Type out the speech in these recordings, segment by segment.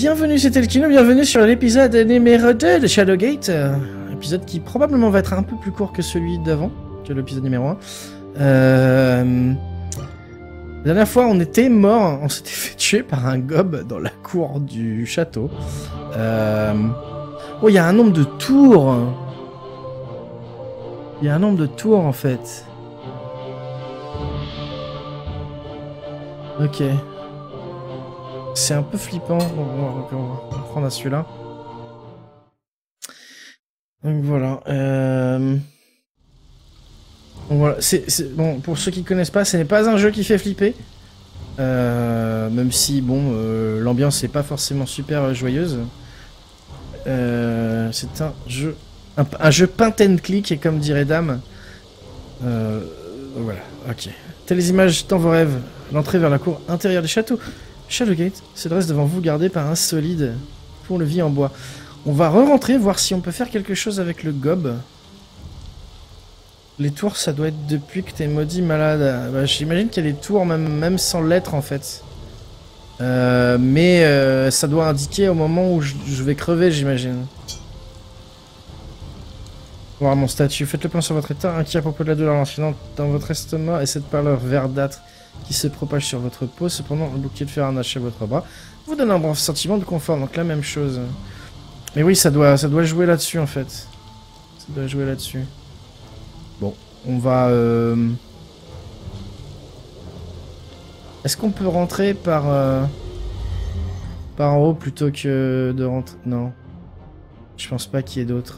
Bienvenue, c'était le Kino, bienvenue sur l'épisode numéro 2 de Shadowgate. Épisode qui probablement va être un peu plus court que celui d'avant, que l'épisode numéro 1. La dernière fois, on était mort, on s'était fait tuer par un gob dans la cour du château. Oh, il y a un nombre de tours. Il y a un nombre de tours en fait. Ok. C'est un peu flippant. On va prendre à celui-là. Donc voilà. Donc voilà. Bon, pour ceux qui connaissent pas, ce n'est pas un jeu qui fait flipper. Même si, bon, l'ambiance n'est pas forcément super joyeuse. C'est un jeu... Un jeu paint and click, et comme dirait Dame. Voilà, ok. Telles les images dans vos rêves. L'entrée vers la cour intérieure du château. Shadowgate se dresse devant vous, gardé par un solide pont-levis en bois. On va re-rentrer, voir si on peut faire quelque chose avec le gob. Les tours, ça doit être depuis que t'es maudit malade. Bah, j'imagine qu'il y a des tours, même sans lettres, en fait. Mais ça doit indiquer au moment où je vais crever, j'imagine. Voir mon statut. Faites le point sur votre état, inquiet à propos de la douleur lancinante dans votre estomac et cette pâleur verdâtre qui se propage sur votre peau. Cependant, le bouclier de fer arraché à votre bras vous donne un bref sentiment de confort. Donc la même chose. Mais oui, ça doit jouer là-dessus en fait. Ça doit jouer là-dessus. Bon, on va... Est-ce qu'on peut rentrer par en haut plutôt que de rentrer... Non. Je pense pas qu'il y ait d'autres...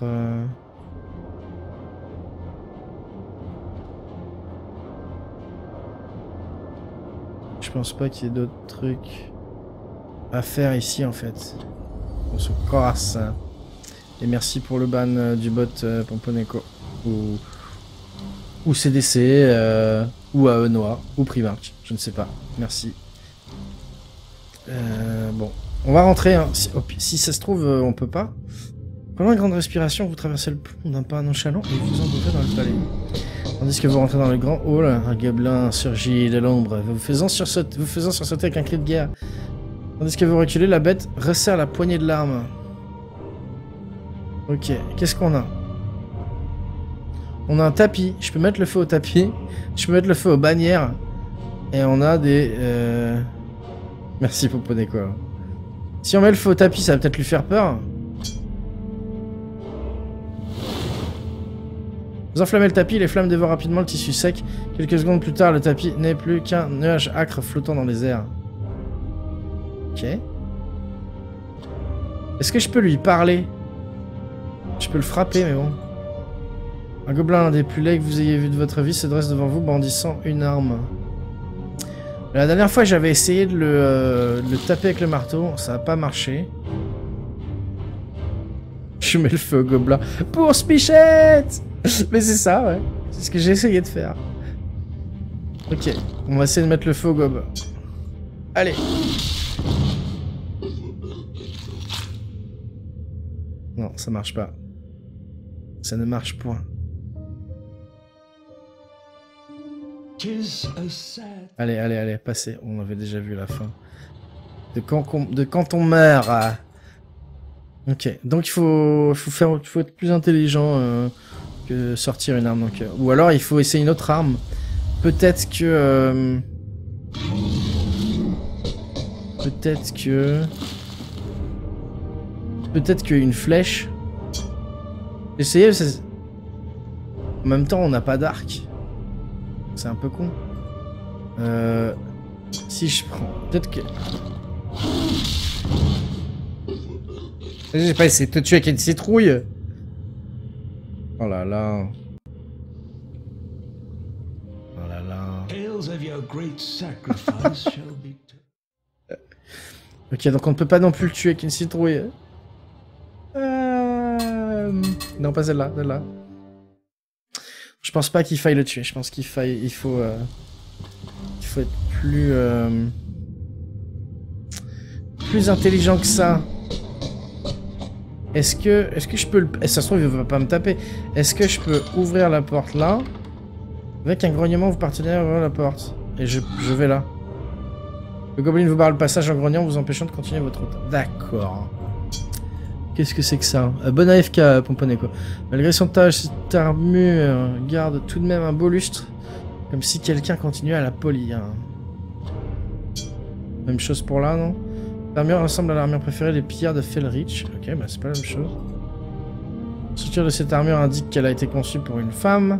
Je pense pas qu'il y ait d'autres trucs à faire ici en fait. On se casse. Et merci pour le ban du bot Pomponeco. Ou CDC, ou AENOA, ou Primark. Je ne sais pas. Merci. Bon. On va rentrer. Hein. Si ça se trouve, on peut pas. Pendant une grande respiration, vous traversez le pont d'un pas nonchalant et vous entrez dans le palais. Tandis que vous rentrez dans le grand hall, un gobelin surgit de l'ombre, vous faisant sursauter avec un cri de guerre. Tandis que vous reculez, la bête resserre la poignée de l'arme. Ok, qu'est-ce qu'on a? On a un tapis, je peux mettre le feu au tapis, je peux mettre le feu aux bannières, et on a des... Merci Poponeco. Si on met le feu au tapis, ça va peut-être lui faire peur. Vous enflammez le tapis, les flammes dévorent rapidement le tissu sec. Quelques secondes plus tard, le tapis n'est plus qu'un nuage âcre flottant dans les airs. Ok. Est-ce que je peux lui parler? Je peux le frapper, mais bon. Un gobelin, l'un des plus laids que vous ayez vu de votre vie, se dresse devant vous, bandissant une arme. La dernière fois, j'avais essayé de le taper avec le marteau. Ça n'a pas marché. Je mets le feu au gobelin. Pour Spichette! Mais c'est ça, ouais. C'est ce que j'ai essayé de faire. Ok, on va essayer de mettre le feu au gob. Allez. Non, ça marche pas. Ça ne marche point. Allez, passez. On avait déjà vu la fin. De quand on meurt. Ok, donc il faut être plus intelligent que sortir une arme. Donc, ou alors il faut essayer une autre arme. Peut-être que... Peut-être qu'une flèche. Essayez. En même temps, on n'a pas d'arc. C'est un peu con. Si je prends... Peut-être que... J'ai pas essayé de te tuer avec une citrouille. Oh là là. Oh là là. Ok, donc on ne peut pas non plus le tuer avec une citrouille. Non, pas celle-là, celle-là. Je pense pas qu'il faille le tuer. Je pense qu'il faut être plus intelligent que ça. Est-ce que je peux le... Ça se trouve, il va pas me taper. Est-ce que je peux ouvrir la porte là? Avec un grognement, vous partenez à ouvrir la porte. Et je vais là. Le gobelin vous barre le passage en grognant, vous empêchant de continuer votre route. D'accord. Qu'est-ce que c'est que ça? Bon AFK, Pomponeco. Malgré son tâche, cette armure garde tout de même un beau lustre. Comme si quelqu'un continuait à la polir. Même chose pour là, non? L'armure ressemble à l'armure préférée des pillards de Felrich. Ok, bah c'est pas la même chose. La structure de cette armure indique qu'elle a été conçue pour une femme.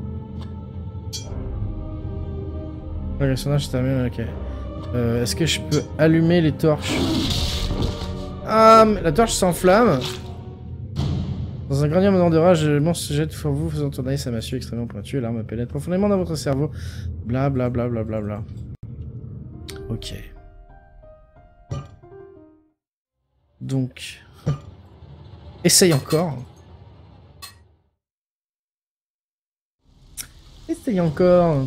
Malgré son âge, cette armure, ok. Est-ce que je peux allumer les torches? Ah, mais la torche s'enflamme. Dans un grenier moment de rage, le monstre se jette sur vous, faisant tourner sa massue extrêmement pointue. L'arme pénètre profondément dans votre cerveau. Bla bla bla bla bla bla. Ok. Donc... Essaye encore. Essaye encore.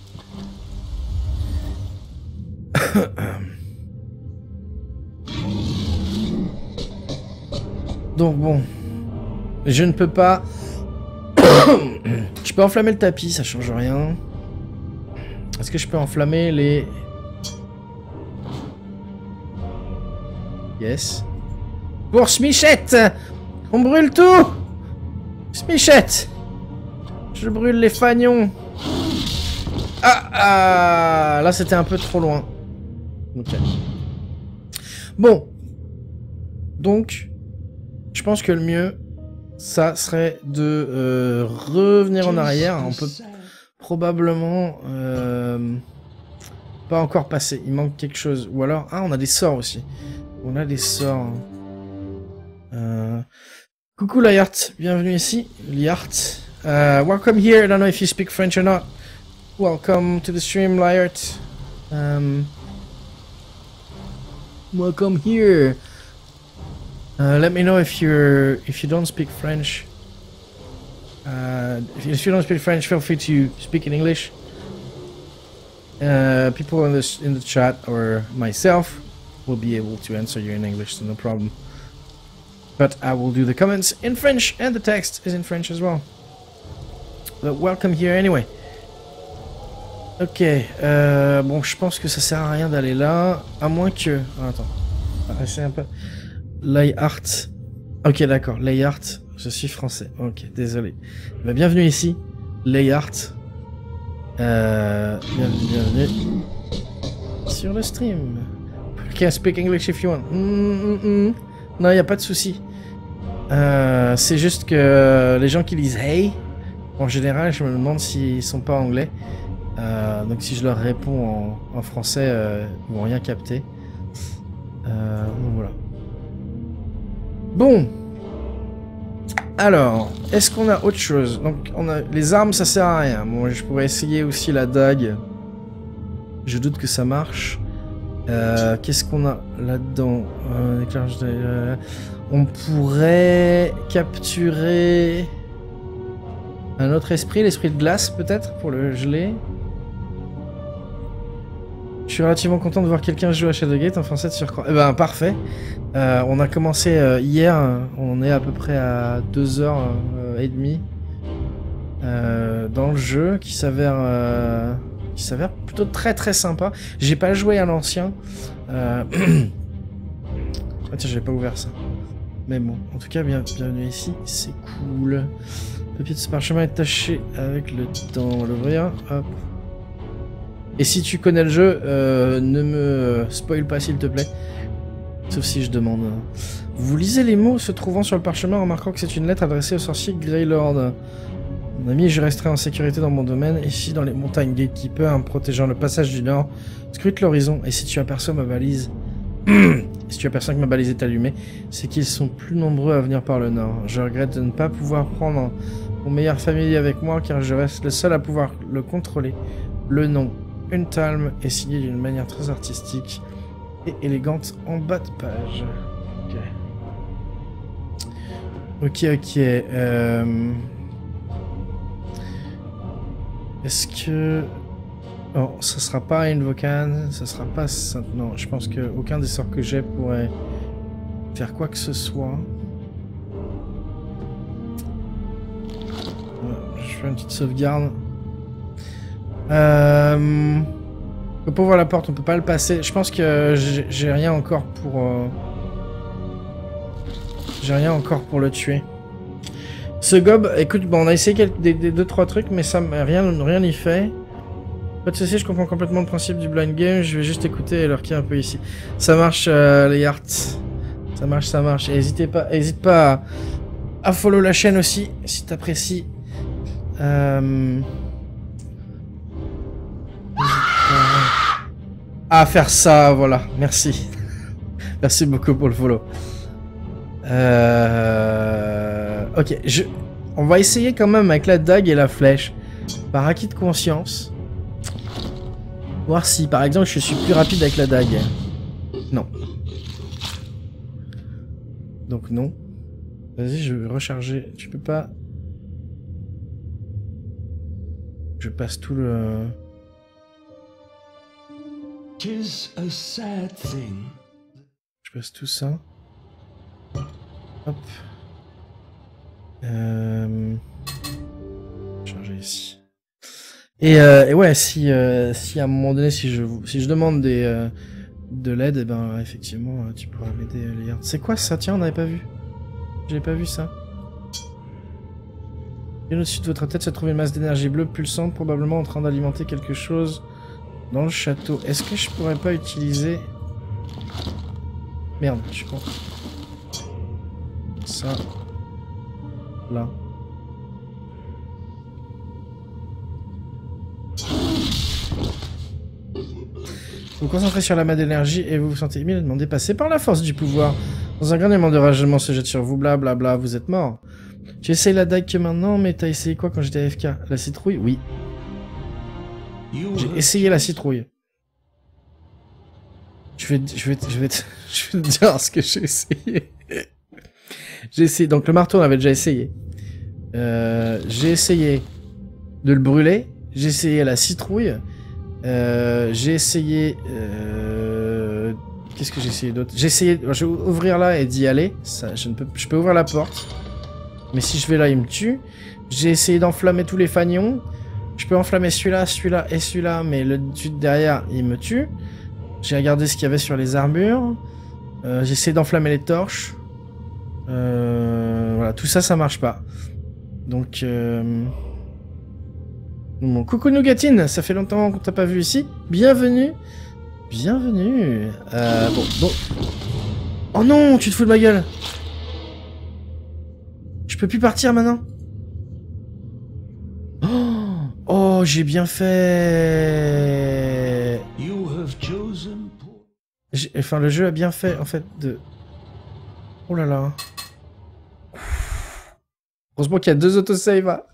Donc bon, je ne peux pas... Je peux enflammer le tapis, ça change rien. Est-ce que je peux enflammer les... Yes. Pour Smichette! On brûle tout! Smichette! Je brûle les fagnons. Ah, là c'était un peu trop loin. Ok. Bon. Donc, je pense que le mieux, ça serait de revenir en arrière. On peut probablement pas encore passer. Il manque quelque chose. Ou alors, ah, on a des sorts aussi. On a des sorts. Coucou Liart, bienvenue ici. Liart. Welcome here. I don't know if you speak French or not. Welcome to the stream, Liart. Welcome here. Let me know if you don't speak French. If you don't speak French, feel free to speak in English. People in the chat or myself will be able to answer you in English, so no problem. But I will do the comments in French, and the text is in French as well. But welcome here anyway. Ok, bon, je pense que ça sert à rien d'aller là, à moins que... Ah, attends, c'est un peu... Layart. Ok, d'accord, Layart, je suis français. Ok, désolé. Bah, bienvenue ici, Layart. Bienvenue sur le stream. You can speak English if you want. Non, y a pas de souci. C'est juste que les gens qui lisent Hey, en général, je me demande s'ils sont pas anglais. Donc si je leur réponds en français, ils vont rien capter. Donc voilà. Bon. Alors, est-ce qu'on a autre chose? Donc on a les armes, ça sert à rien. Bon, je pourrais essayer aussi la dague. Je doute que ça marche. Qu'est-ce qu'on a là-dedans? On pourrait capturer un autre esprit, l'esprit de glace peut-être, pour le geler. Je suis relativement content de voir quelqu'un jouer à Shadowgate en français sur quoi. Eh ben parfait. On a commencé hier, on est à peu près à 2h30 dans le jeu qui s'avère plutôt très très sympa. J'ai pas joué à l'ancien. Ah tiens, j'avais pas ouvert ça. Mais bon, en tout cas, bienvenue ici, c'est cool. Le papier de ce parchemin est taché avec le temps. On va l'ouvrir, hop. Et si tu connais le jeu, ne me spoil pas s'il te plaît. Sauf si je demande. Vous lisez les mots se trouvant sur le parchemin en remarquant que c'est une lettre adressée au sorcier Greylord. Mon ami, je resterai en sécurité dans mon domaine, ici dans les montagnes Gatekeeper, en protégeant le passage du nord. Scrute l'horizon, et si tu aperçois ma balise... si tu aperçois que ma balise est allumée, c'est qu'ils sont plus nombreux à venir par le nord. Je regrette de ne pas pouvoir prendre mon meilleur familier avec moi, car je reste le seul à pouvoir le contrôler. Le nom, Untalm, est signé d'une manière très artistique et élégante en bas de page. Ok. Est-ce que... Oh, ça sera pas Invocan, ça sera pas... Non, je pense qu'aucun des sorts que j'ai pourrait faire quoi que ce soit. Je fais une petite sauvegarde. On peut ouvrir la porte, on peut pas le passer. Je pense que j'ai rien encore pour... J'ai rien encore pour le tuer. Ce gob, écoute, bon, on a essayé des 2-3 trucs, mais ça rien n'y fait. Pas de soucis, je comprends complètement le principe du blind game. Je vais juste écouter et lurker un peu ici. Ça marche, les hearts. Ça marche, ça marche. Et hésite pas à follow la chaîne aussi, si t'apprécies. À faire ça, voilà. Merci. Merci beaucoup pour le follow. Ok, on va essayer quand même avec la dague et la flèche. Par acquis de conscience. Voir si, par exemple, je suis plus rapide avec la dague. Non. Donc non. Vas-y, je vais recharger. Tu peux pas... Je passe tout le... Je passe tout ça. Hop. Charger ici. Et ouais, si à un moment donné, si je demande de l'aide, eh ben effectivement, tu pourras m'aider, Léa. C'est quoi ça? Tiens, on n'avait pas vu. J'avais pas vu ça. Et au-dessus de votre tête se trouve une masse d'énergie bleue pulsante, probablement en train d'alimenter quelque chose dans le château. Est-ce que je pourrais pas utiliser... Merde, je crois. Ça. Là. Vous vous concentrez sur la masse d'énergie et vous vous sentez immédiatement dépassé par la force du pouvoir. Dans un grand élément de ragement se jette sur vous, blablabla, vous êtes mort. Tu essayes la dague que maintenant, mais t'as essayé quoi quand j'étais AFK? La citrouille? Oui. J'ai essayé la citrouille. Je vais te dire ce que j'ai essayé. J'ai essayé, donc le marteau on avait déjà essayé. J'ai essayé de le brûler. J'ai essayé la citrouille. J'ai essayé... Qu'est-ce que j'ai essayé d'autre? J'ai essayé... Je vais ouvrir là et d'y aller. Ça, je peux ouvrir la porte. Mais si je vais là, il me tue. J'ai essayé d'enflammer tous les fanions. Je peux enflammer celui-là, celui-là et celui-là. Mais le derrière, il me tue. J'ai regardé ce qu'il y avait sur les armures. J'ai essayé d'enflammer les torches. Voilà, tout ça, ça marche pas. Donc... Bon, coucou Nougatine, ça fait longtemps qu'on t'a pas vu ici. Bienvenue. Bienvenue. Bon. Oh non, tu te fous de ma gueule. Je peux plus partir maintenant. Oh, j'ai bien fait. Enfin, le jeu a bien fait, en fait, de... Oh là là. Heureusement qu'il y a 2 autosaves. Hein.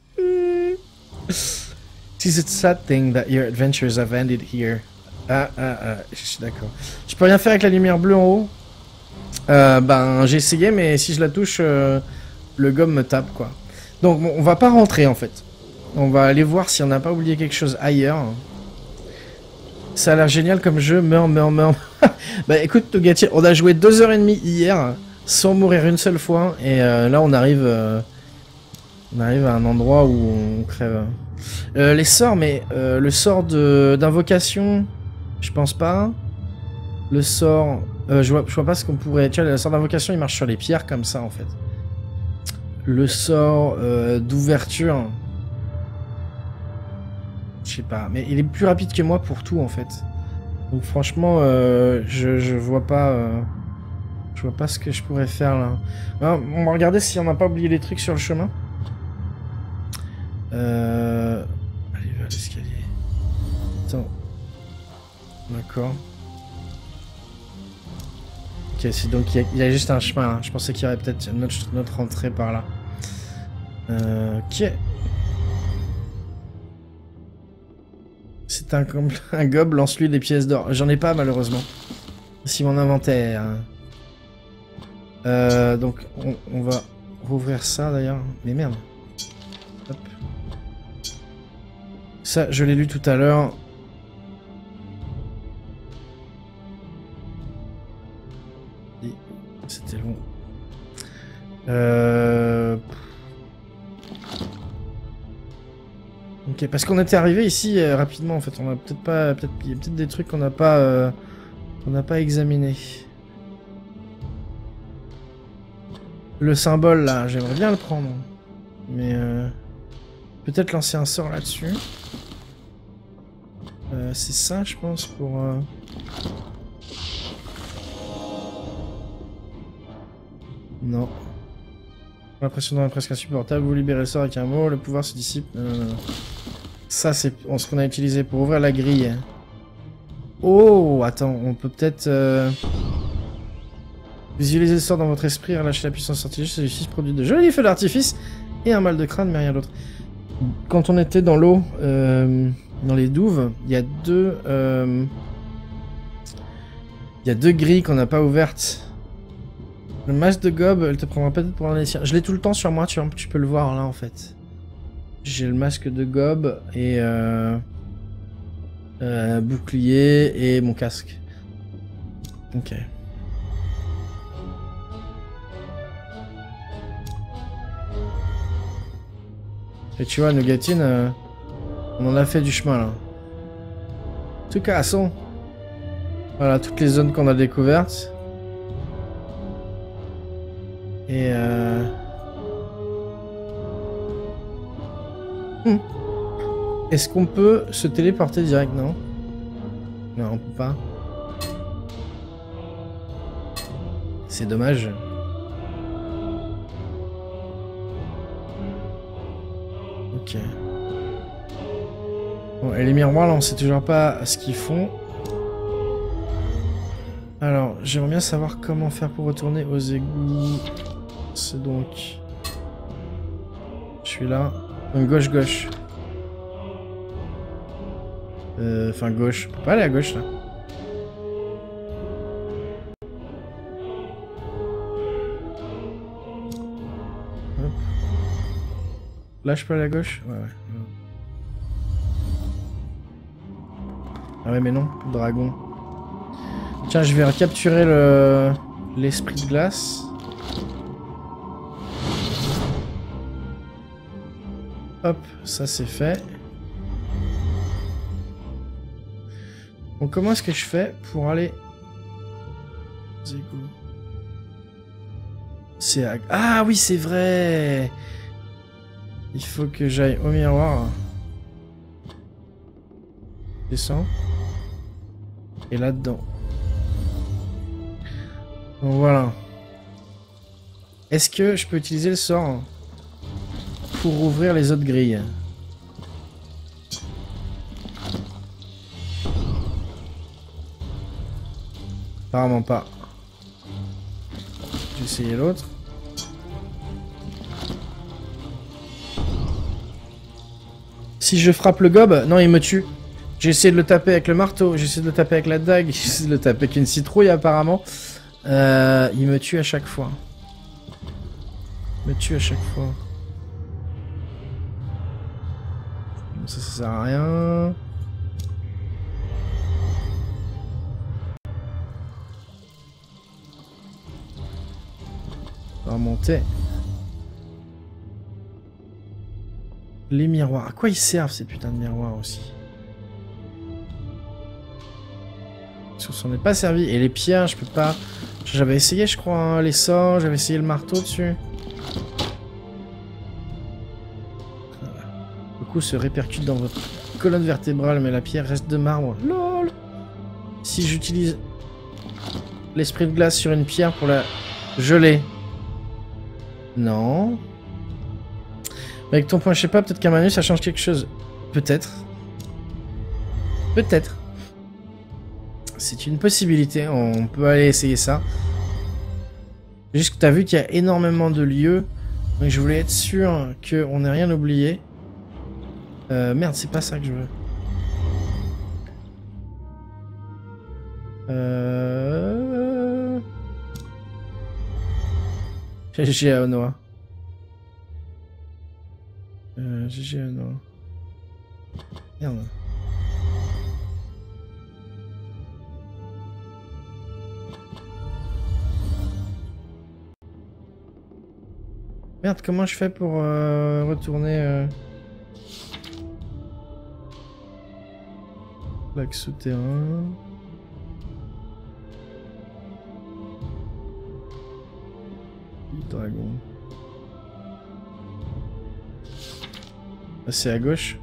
It's a sad thing that your adventures have ended here. Je suis d'accord. Je peux rien faire avec la lumière bleue en haut. Ben, j'ai essayé, mais si je la touche, le gomme me tape, quoi. Donc, bon, on va pas rentrer, en fait. On va aller voir si on n'a pas oublié quelque chose ailleurs. Ça a l'air génial comme jeu. Meurs. Bah, écoute, Togati, on a joué 2h30 hier, sans mourir une seule fois, et là, on arrive à un endroit où on crève. Les sorts, mais le sort d'invocation, je pense pas. Le sort, je vois pas ce qu'on pourrait... Tu vois, le sort d'invocation, il marche sur les pierres comme ça, en fait. Le sort d'ouverture, je sais pas, mais il est plus rapide que moi pour tout, en fait. Donc franchement, je vois pas... je vois pas ce que je pourrais faire, là. Alors, on va regarder si on n'a pas oublié les trucs sur le chemin. Allez, vers l'escalier. Attends. D'accord. Ok, c'est donc il y a juste un chemin. Hein. Je pensais qu'il y aurait peut-être notre entrée par là. Ok. C'est un gobe, lance-lui des pièces d'or. J'en ai pas malheureusement. Si mon inventaire. Donc on va rouvrir ça d'ailleurs. Mais merde. Hop. Ça, je l'ai lu tout à l'heure. C'était long. Ok. Ok, parce qu'on était arrivé ici rapidement en fait. On a peut-être pas... Il y a peut-être des trucs qu'on n'a pas examinés. Le symbole là, j'aimerais bien le prendre. Mais peut-être lancer un sort là-dessus. C'est ça, je pense, pour... Non. L'impression est presque insupportable. Vous libérez le sort avec un mot, le pouvoir se dissipe. Non. Ça, c'est ce qu'on a utilisé pour ouvrir la grille. Oh, attends, on peut peut-être... Visualisez le sort dans votre esprit, relâchez la puissance sortilège, celui-ci produit de jolis feux d'artifice et un mal de crâne, mais rien d'autre. Quand on était dans l'eau, dans les douves, il y a deux grilles qu'on n'a pas ouvertes. Le masque de gobe, elle te prendra peut-être pour un essai. Je l'ai tout le temps sur moi, tu peux le voir là en fait. J'ai le masque de gobe et bouclier et mon casque. Ok. Et tu vois, Nougatine, on en a fait du chemin là. Tout cassons. Voilà, toutes les zones qu'on a découvertes. Et Est-ce qu'on peut se téléporter direct? Non. Non, on peut pas. C'est dommage. Ok. Bon, et les miroirs là, on sait toujours pas ce qu'ils font. Alors, j'aimerais bien savoir comment faire pour retourner aux égouts. C'est donc... Je suis là. Donc gauche. Enfin gauche. On peut pas aller à gauche là. Hop. Là je peux aller à gauche? Ouais. Ah ouais mais non, dragon. Tiens, je vais recapturer l'esprit de glace. Hop, ça c'est fait. Donc comment est-ce que je fais pour aller... C'est à... Ah oui, c'est vrai. Il faut que j'aille au miroir. Descends. Et là-dedans. Donc voilà. Est-ce que je peux utiliser le sort pour ouvrir les autres grilles? Apparemment pas. J'ai essayé l'autre. Si je frappe le gobe, non il me tue. J'ai essayé de le taper avec le marteau, j'ai essayé de le taper avec la dague, j'ai essayé de le taper avec une citrouille apparemment. Il me tue à chaque fois. Il me tue à chaque fois. Bon, ça sert à rien. On va remonter. Les miroirs. À quoi ils servent ces putains de miroirs aussi? Parce qu'on s'en est pas servi. Et les pierres, je peux pas... J'avais essayé, je crois, hein, les sorts. J'avais essayé le marteau dessus. Le coup se répercute dans votre colonne vertébrale, mais la pierre reste de marbre. LOL. Si j'utilise l'esprit de glace sur une pierre pour la geler. Non. Avec ton point, je sais pas, peut-être qu'à Manu ça change quelque chose. Peut-être. Peut-être. C'est une possibilité, on peut aller essayer ça. Juste que t'as vu qu'il y a énormément de lieux. Donc je voulais être sûr qu'on n'ait rien oublié. Merde, c'est pas ça que je veux. GG à Onoa. GG à Onoa. Merde. Merde, comment je fais pour retourner Lac souterrain. Dragon. Ah, c'est à gauche.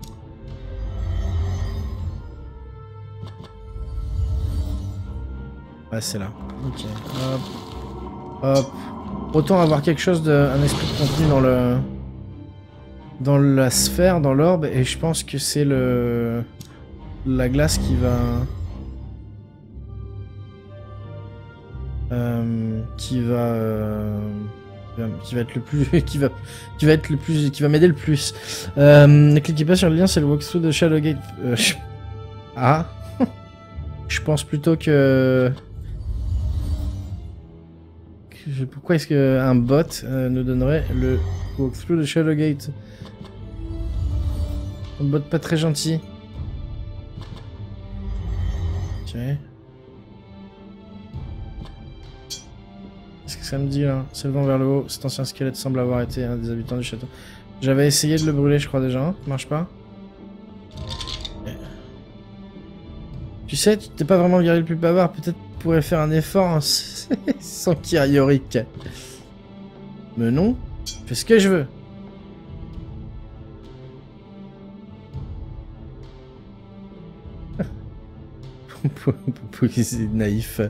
Ah, c'est là. Ok. Hop. Hop. Autant avoir quelque chose de... un esprit de contenu dans le... dans la sphère, dans l'orbe, et je pense que c'est le... la glace qui va... qui va être le plus... qui va être le plus... qui va m'aider le plus. Ne cliquez pas sur le lien, c'est le walkthrough de Shadowgate. Ah. Je pense plutôt que... Pourquoi est-ce qu'un bot nous donnerait le walkthrough de Shadowgate? Un bot pas très gentil. Ok. Qu'est-ce que ça me dit là? S'élevant vers le haut, cet ancien squelette semble avoir été un des habitants du château. J'avais essayé de le brûler, je crois déjà. Marche pas. Okay. Tu sais, tu t'es pas vraiment viré le plus bavard. Peut-être tu pourrais faire un effort hein, sans Kyrioric. Mais non, fais ce que je veux. C'est naïf.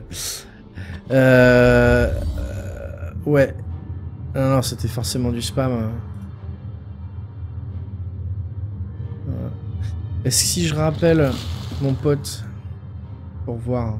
Ouais. Non, non, c'était forcément du spam. Est-ce que si je rappelle mon pote pour voir...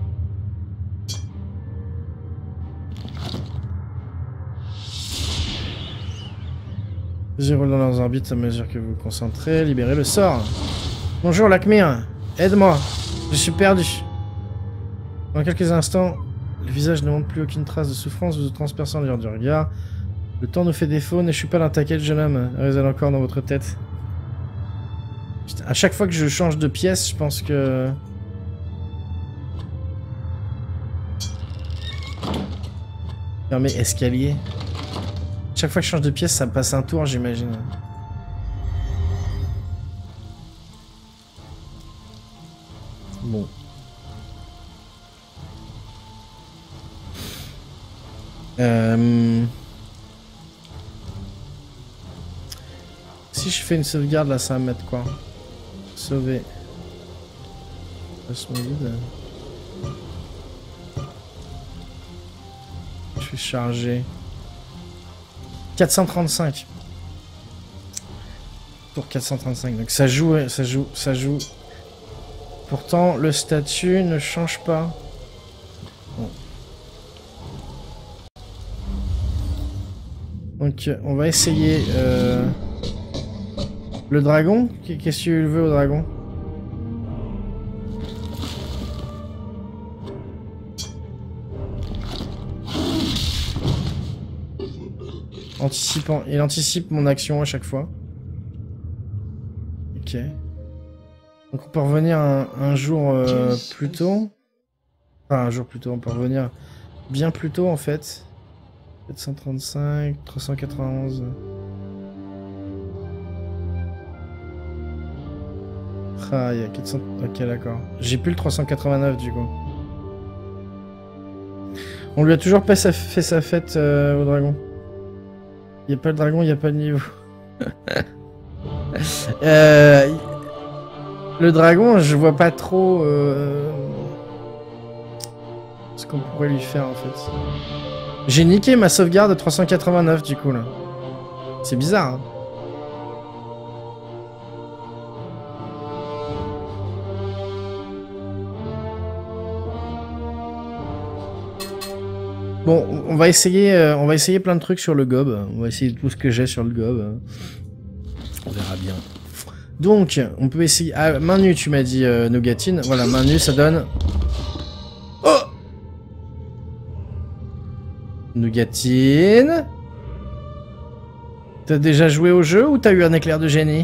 0 dans leurs orbites à mesure que vous vous concentrez. Libérez le sort. Bonjour Lakmir. Aide-moi. Je suis perdu. Dans quelques instants, le visage ne montre plus aucune trace de souffrance, vous transperçant l'heure du regard. Le temps nous fait défaut, n'échoue pas l'attaquer le jeune homme. Résonne encore dans votre tête. Putain, à chaque fois que je change de pièce, je pense que... Fermez escalier. Chaque fois que je change de pièce, ça me passe un tour, j'imagine. Bon. Si je fais une sauvegarde, là, ça va me mettre quoi? Sauver. Je vais charger. 435. Pour 435. Donc ça joue, ça joue, ça joue. Pourtant, le statut ne change pas. Bon. Donc, on va essayer le dragon. Qu'est-ce que tu veux au dragon? Anticipant. Il anticipe mon action à chaque fois. Ok. Donc on peut revenir un jour plus tôt. Enfin, un jour plus tôt, on peut revenir bien plus tôt en fait. 435, 391. Ah, il y a 400... Ok, d'accord. J'ai plus le 389 du coup. On lui a toujours pas fait sa fête au dragon. Il n'y a pas le dragon, il n'y a pas de niveau. Le dragon, je vois pas trop ce qu'on pourrait lui faire en fait. J'ai niqué ma sauvegarde de 389 du coup là. C'est bizarre. Hein. Bon, on va essayer plein de trucs sur le gob. On va essayer tout ce que j'ai sur le gob. On verra bien. Donc, on peut essayer... Ah, main nue, tu m'as dit, Nougatine. Voilà, main nue, ça donne... Oh! Nougatine. T'as déjà joué au jeu ou t'as eu un éclair de génie?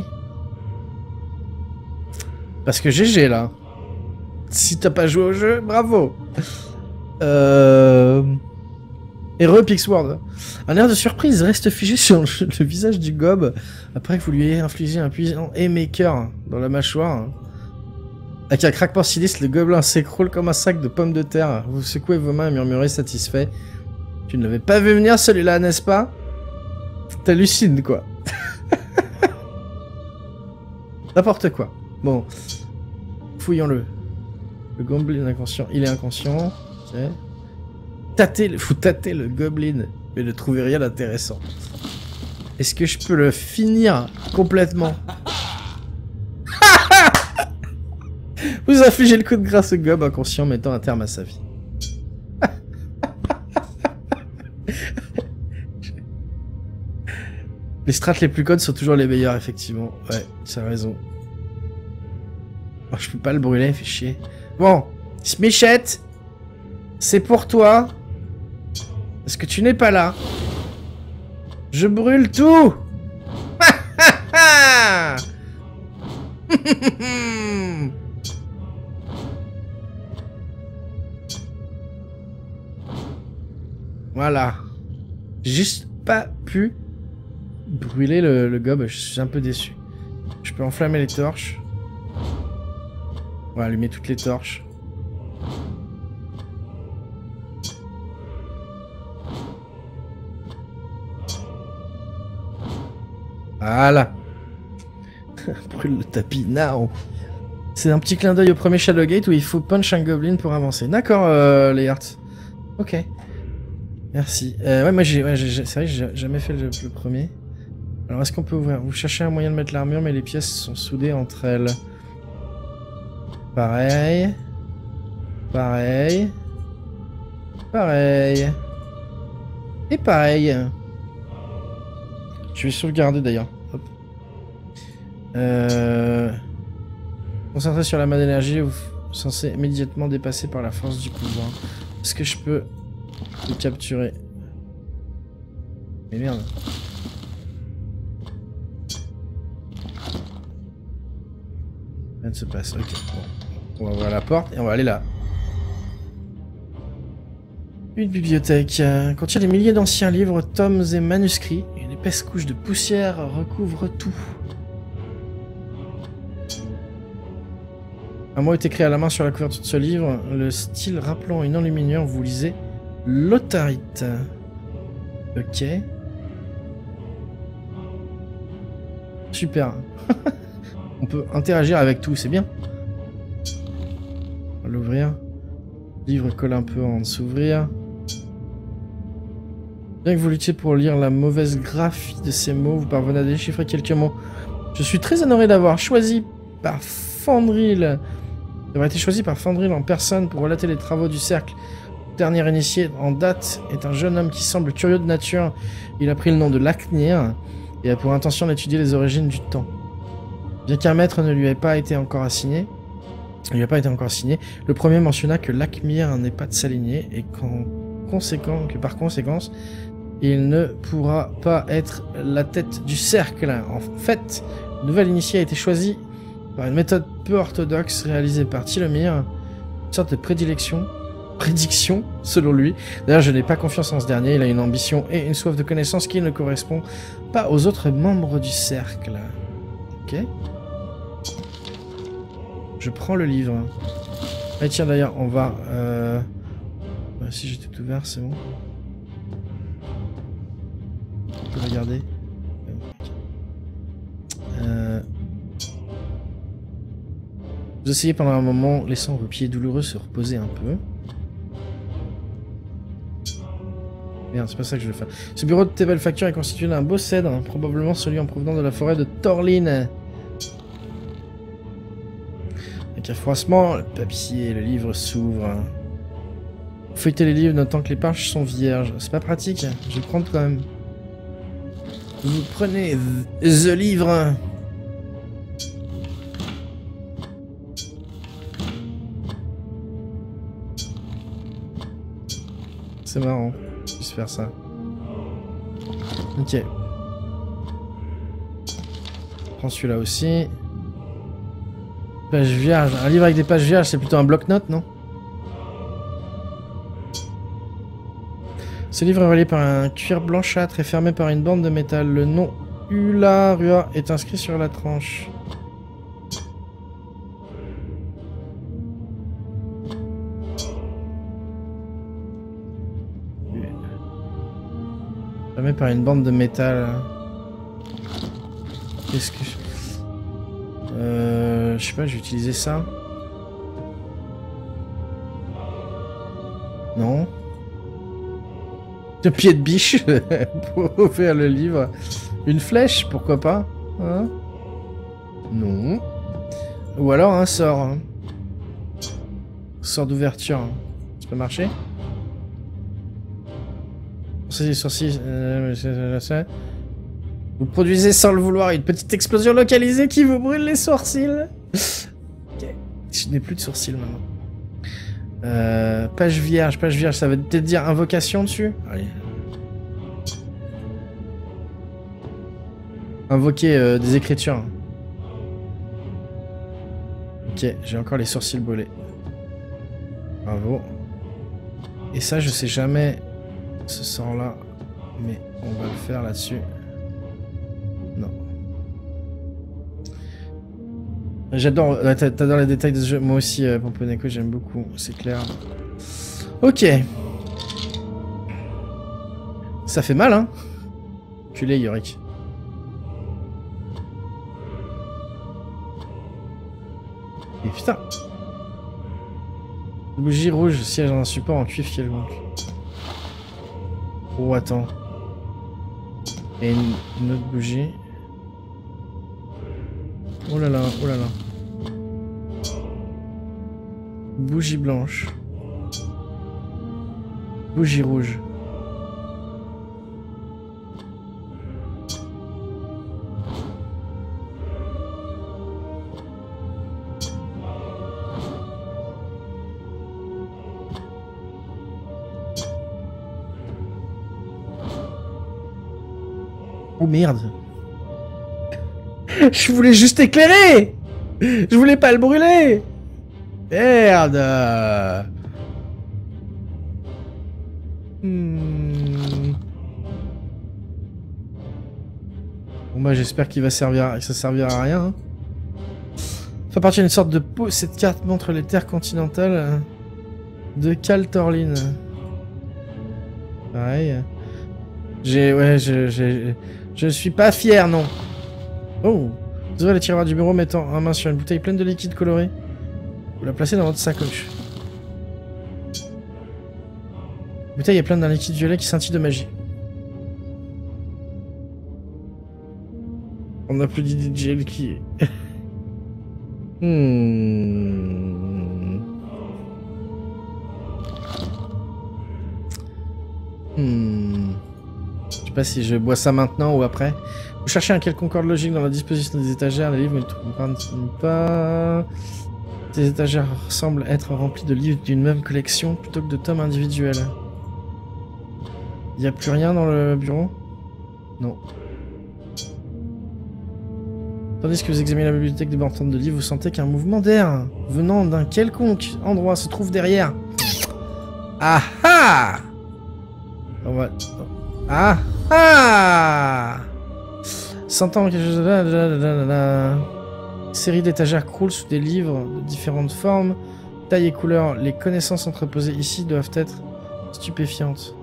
Parce que GG, là. Si t'as pas joué au jeu, bravo. Heureux Pixword. Un air de surprise reste figé sur le visage du gob après que vous lui ayez infligé un puissant haymaker dans la mâchoire. Avec un craquement sinistre, le gobelin s'écroule comme un sac de pommes de terre. Vous secouez vos mains et murmurez satisfait. Tu ne l'avais pas vu venir celui-là, n'est-ce pas? T'hallucines, quoi. N'importe quoi. Bon. Fouillons-le. Le gobelin inconscient. Il est inconscient. Ok. Vous tâtez le gobelin, mais ne trouvez rien d'intéressant. Est-ce que je peux le finir complètement? Vous infligez le coup de grâce au gobe inconscient, mettant un terme à sa vie. Les strats les plus connes sont toujours les meilleurs, effectivement. Ouais, tu as raison. Oh, je peux pas le brûler, fait chier. Bon, Smichette, c'est pour toi. Parce que tu n'es pas là. Je brûle tout. Voilà. J'ai juste pas pu brûler le gobe, je suis un peu déçu. Je peux enflammer les torches. On va allumer toutes les torches. Voilà. Brûle le tapis, now. C'est un petit clin d'œil au premier Shadowgate où il faut punch un goblin pour avancer. D'accord, les hearts. Ok. Merci. Ouais, moi c'est vrai, j'ai jamais fait le premier. Alors, est-ce qu'on peut ouvrir? Vous cherchez un moyen de mettre l'armure, mais les pièces sont soudées entre elles. Pareil. Pareil. Pareil. Et pareil. Je vais sauvegarder d'ailleurs. Concentré sur la main d'énergie, vous censé immédiatement dépasser par la force du pouvoir. Est-ce que je peux le capturer? Mais merde. Rien ne se passe, ok. Bon. On va ouvrir la porte et on va aller là. Une bibliothèque. Contient des milliers d'anciens livres, tomes et manuscrits. Une épaisse couche de poussière recouvre tout. Un mot est écrit à la main sur la couverture de ce livre. Le style rappelant une enluminure, vous lisez Lotharite. Ok. Super. On peut interagir avec tout, c'est bien. On va l'ouvrir. Le livre colle un peu avant de s'ouvrir. Bien que vous luttiez pour lire la mauvaise graphie de ces mots, vous parvenez à déchiffrer quelques mots. Je suis très honoré d'avoir choisi par Fandril. D'avoir été choisi par Fandril en personne pour relater les travaux du cercle. Le dernier initié en date est un jeune homme qui semble curieux de nature. Il a pris le nom de Laknir et a pour intention d'étudier les origines du temps. Bien qu'un maître ne lui ait pas été encore assigné, le premier mentionna que Lakmir n'est pas de s'aligner et que par conséquent, il ne pourra pas être la tête du cercle. En fait, le nouvel initié a été choisi par une méthode peu orthodoxe réalisée par Tilomir, une sorte de prédiction selon lui. D'ailleurs, je n'ai pas confiance en ce dernier, il a une ambition et une soif de connaissance qui ne correspond pas aux autres membres du cercle. Ok. Je prends le livre. Et tiens, d'ailleurs, on va... si j'ai tout ouvert, c'est bon. On peut regarder. Vous essayez pendant un moment, laissant vos pieds douloureux se reposer un peu. Merde, c'est pas ça que je veux faire. Ce bureau de Tébelfacture est constitué d'un beau cèdre, probablement celui en provenance de la forêt de Torlin. Avec un froissement, le papier et le livre s'ouvrent. Vous feuilletez les livres, notant que les pages sont vierges. C'est pas pratique, je vais le prendre quand même. Vous prenez The Livre. C'est marrant, je puisse faire ça. Ok. Je prends celui-là aussi. Page vierge. Un livre avec des pages vierges, c'est plutôt un bloc-notes, non? Ce livre est relié par un cuir blanchâtre et fermé par une bande de métal. Le nom Ularua est inscrit sur la tranche. Jamais par une bande de métal. Qu'est-ce que je sais pas, je vais utiliser ça. Non. De pied de biche pour ouvrir le livre. Une flèche, pourquoi pas, hein? Non. Ou alors un sort. Hein. Sort d'ouverture. Ça peut marcher? C'est des sourcils. Vous produisez sans le vouloir une petite explosion localisée qui vous brûle les sourcils. Ok. Je n'ai plus de sourcils maintenant. Page vierge, ça veut peut-être dire invocation dessus? Allez. Invoquer des écritures. Ok, j'ai encore les sourcils brûlés. Bravo. Et ça, je sais jamais ce sort-là, mais on va le faire là-dessus. Non. J'adore, t'adores les détails de ce jeu. Moi aussi, Pomponeko, j'aime beaucoup, c'est clair. Ok. Ça fait mal, hein? Culé, Yorick. Et putain. Bougie rouge, siège dans un support en cuivre quelconque. Oh, attends. Et une autre bougie. Oh là là, oh là là. Bougie blanche. Bougie rouge. Oh merde. Je voulais juste éclairer. Je voulais pas le brûler. Merde. Bon bah j'espère qu'il va servir, que ça servira à rien. Hein. Ça appartient à une sorte de peau. Cette carte montre les terres continentales de Kaltorlin. Pareil. Je suis pas fier, non. Oh. Vous ouvrez le tiroir du bureau mettant en main sur une bouteille pleine de liquide coloré. Vous la placez dans votre sacoche. La bouteille est pleine d'un liquide violet qui scintille de magie. On applaudit DJ qui... Je sais pas si je bois ça maintenant ou après. Vous cherchez un quelconque ordre logique dans la disposition des étagères. Les livres ne trouvent pas. Ces étagères semblent être remplies de livres d'une même collection plutôt que de tomes individuels. Il n'y a plus rien dans le bureau? Non. Tandis que vous examinez la bibliothèque débordante de livres, vous sentez qu'un mouvement d'air venant d'un quelconque endroit se trouve derrière. Ah ah! On va... Ah ah! Sentant quelque chose de... Série d'étagères croulent sous des livres de différentes formes, tailles et couleurs. Les connaissances entreposées ici doivent être stupéfiantes.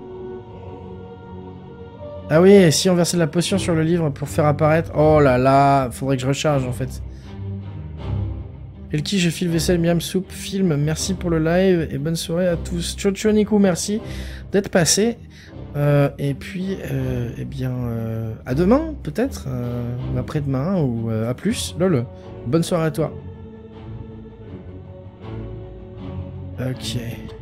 Ah oui, et si on versait de la potion sur le livre pour faire apparaître... Oh là là, faudrait que je recharge en fait. Elki, je file vaisselle, miam soupe, film, merci pour le live et bonne soirée à tous. Chocho Nico, merci d'être passé. Et puis, eh bien, à demain peut-être, ou après-demain, ou à plus. Lol, bonne soirée à toi. Ok.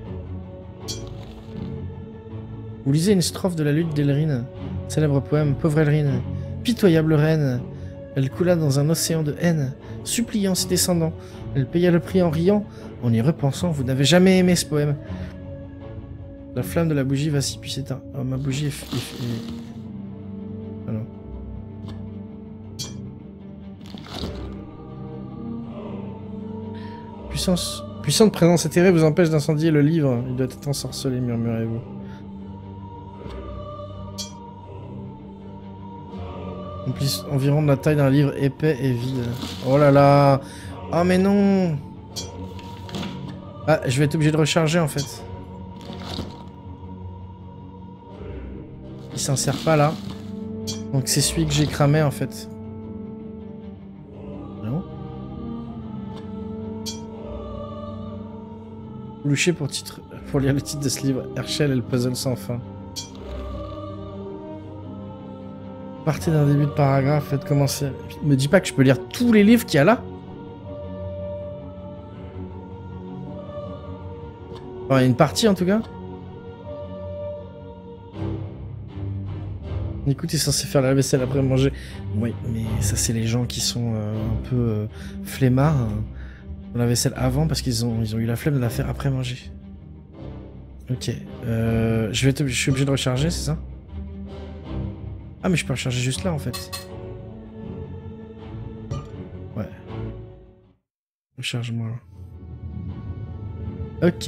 Vous lisez une strophe de la lutte d'Elrine, célèbre poème, pauvre Elrine, pitoyable reine. Elle coula dans un océan de haine, suppliant ses descendants. Elle paya le prix en riant. En y repensant, vous n'avez jamais aimé ce poème. La flamme de la bougie va s'y puis s'éteint. Oh, ma bougie est... Ah non. Puissante présence éthérée vous empêche d'incendier le livre. Il doit être ensorcelé, murmurez-vous. Environ de la taille d'un livre épais et vide. Oh là là. Oh mais non. Ah, je vais être obligé de recharger en fait. il s'insère pas là. Donc c'est celui que j'ai cramé en fait. Non. Loucher pour lire le titre de ce livre. Herschel et le puzzle sans fin. Partez d'un début de paragraphe, faites commencer. Me dis pas que je peux lire tous les livres qu'il y a là. Enfin, il y a une partie en tout cas. Écoute, il est censé faire la vaisselle après manger. Oui, mais ça c'est les gens qui sont un peu flemmards. La vaisselle avant parce qu'ils ont eu la flemme de la faire après manger. Ok. Je suis obligé de recharger, c'est ça? Ah mais je peux recharger juste là en fait. Ouais. Recharge-moi là. Ok.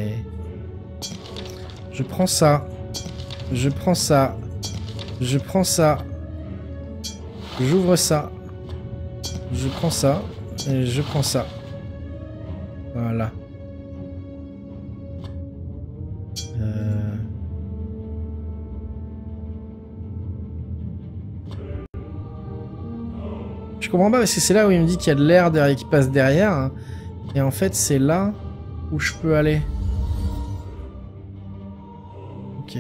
Je prends ça. Je prends ça. Je prends ça. J'ouvre ça. Je prends ça. Et je prends ça. Voilà. Je comprends pas parce que c'est là où il me dit qu'il y a de l'air derrière qui passe derrière. Hein. Et en fait, c'est là où je peux aller. Ok.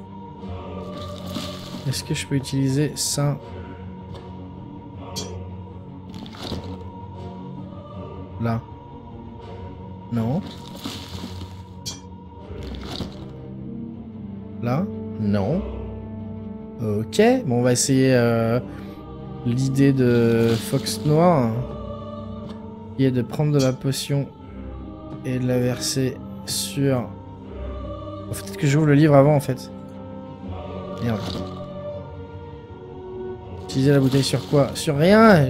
Est-ce que je peux utiliser ça? Là. Non. Là. Non. Ok. Bon, on va essayer l'idée de Fox Noir. Qui est de prendre de la potion et de la verser sur... Peut-être que j'ouvre le livre avant, en fait. Merde. Utiliser la bouteille sur quoi? Sur rien.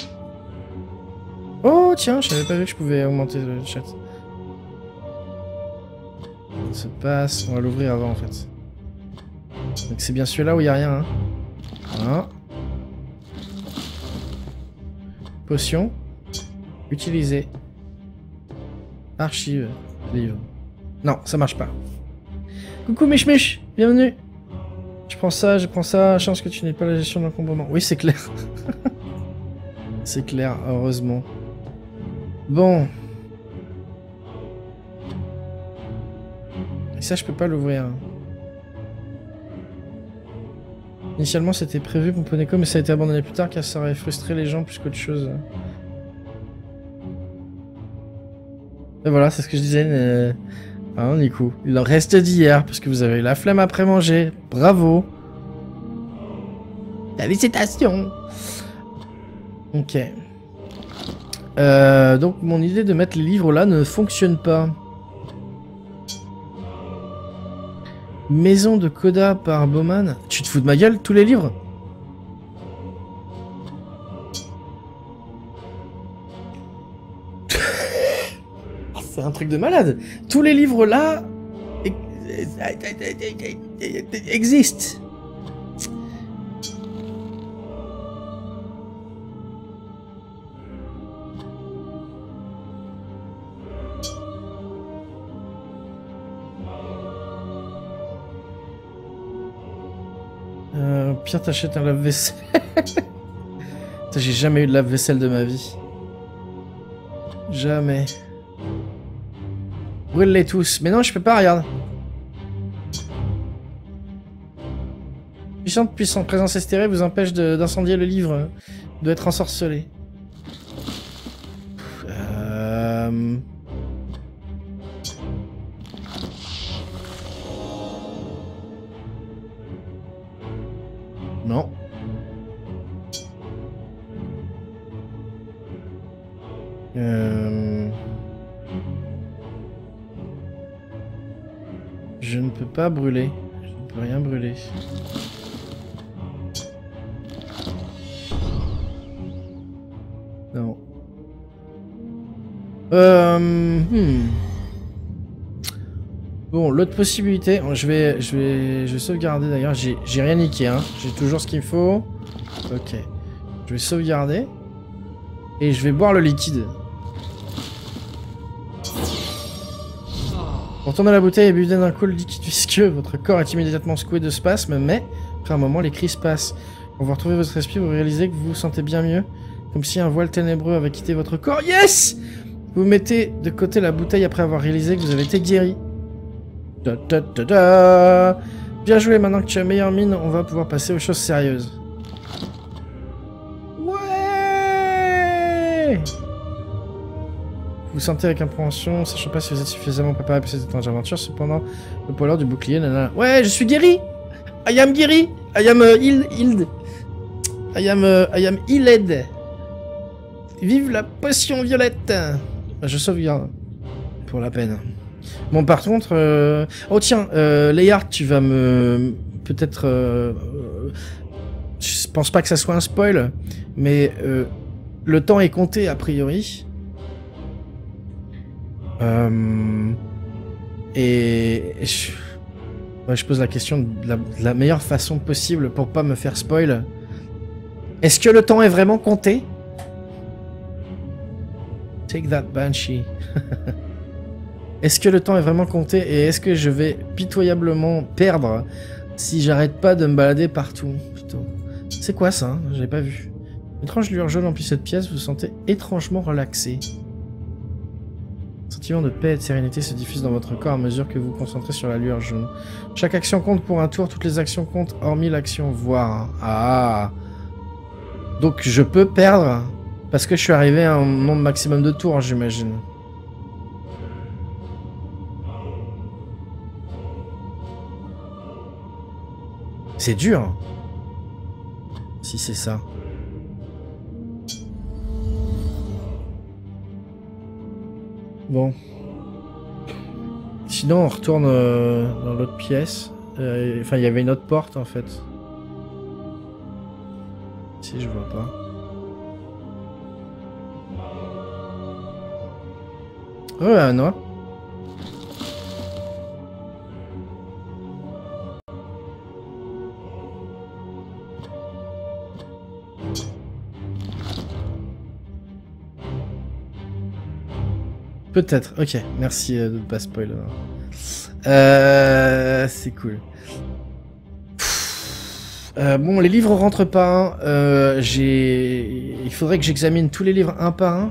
Oh tiens, je savais pas vu que je pouvais augmenter le chat. Ça se passe, on va l'ouvrir avant en fait. Donc c'est bien celui-là où il n'y a rien. Hein. Voilà. Potion. Utiliser. Archive. Livre. Non, ça marche pas. Coucou Mich Mich, bienvenue. Je prends ça, chance que tu n'aies pas la gestion d'encombrement. Oui, c'est clair. C'est clair, heureusement. Bon. Et ça, je peux pas l'ouvrir. Initialement, c'était prévu pour Poneko, mais ça a été abandonné plus tard car ça aurait frustré les gens plus qu'autre chose. Et voilà, c'est ce que je disais. Hein, Nico. Il en reste d'hier, parce que vous avez eu la flemme après manger. Bravo. Félicitations. Ok. Donc, mon idée de mettre les livres là ne fonctionne pas. Maison de Coda par Bowman. Tu te fous de ma gueule, tous les livres? C'est un truc de malade. Tous les livres là existent. Pire, t'achètes un lave-vaisselle. J'ai jamais eu de lave-vaisselle de ma vie. Jamais. Brûle-les tous. Mais non, je peux pas, regarde. Puissante présence estérée vous empêche d'incendier le livre. Doit être ensorcelé. Non. Je ne peux pas brûler. Je ne peux rien brûler. Non. Bon, l'autre possibilité, je vais sauvegarder d'ailleurs. J'ai rien niqué, hein. J'ai toujours ce qu'il me faut. Ok. Je vais sauvegarder. Et je vais boire le liquide. Pour tourner la bouteille et buver d'un coup le liquide visqueux, votre corps est immédiatement secoué de spasmes, mais Après un moment, les cris se passent. Quand vous retrouvez votre esprit, vous réalisez que vous vous sentez bien mieux. Comme si un voile ténébreux avait quitté votre corps. Yes! Vous mettez de côté la bouteille après avoir réalisé que vous avez été guéri. Da, da, da, da. Bien joué, maintenant que tu as meilleure mine, on va pouvoir passer aux choses sérieuses. Ouais! Vous sentez avec appréhension, sachant pas si vous êtes suffisamment préparé pour cette étrange aventure. Cependant, le poids lourd du bouclier, nanana. Ouais, je suis guéri! I am guéri! I am healed. I am healed. Vive la potion violette! Je sauvegarde. Pour la peine. Bon, par contre... Oh tiens, Léard, tu vas me... Peut-être... Je pense pas que ça soit un spoil, mais le temps est compté, a priori. Et je pose la question de la meilleure façon possible pour pas me faire spoil. Est-ce que le temps est vraiment compté? Take that, Banshee. Est-ce que le temps est vraiment compté et est-ce que je vais pitoyablement perdre si j'arrête pas de me balader partout? Putain. C'est quoi ça? J'avais pas vu. Une étrange lueur jaune emplit cette pièce, vous vous sentez étrangement relaxé. Un sentiment de paix et de sérénité se diffuse dans votre corps à mesure que vous vous concentrez sur la lueur jaune. Chaque action compte pour un tour, toutes les actions comptent hormis l'action voir. Ah! Donc je peux perdre parce que je suis arrivé à un nombre maximum de tours, j'imagine. C'est dur. Si c'est ça. Bon. Sinon, on retourne dans l'autre pièce. Enfin, il y avait une autre porte, en fait. Si, je vois pas. Ouais, un noix. Peut-être, ok, merci de ne pas spoiler. C'est cool. Bon, les livres rentrent pas. Il faudrait que j'examine tous les livres un par un.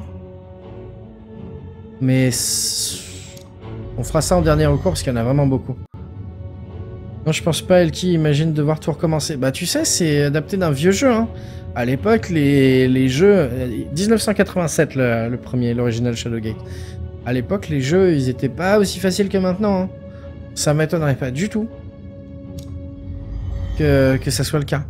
Mais on fera ça en dernier recours parce qu'il y en a vraiment beaucoup. Non, je pense pas, Elki imagine devoir tout recommencer. Bah, tu sais, c'est adapté d'un vieux jeu, hein. À l'époque, les jeux... 1987, le premier, l'original Shadowgate. À l'époque, les jeux, ils étaient pas aussi faciles que maintenant. Hein. Ça m'étonnerait pas du tout que ça soit le cas.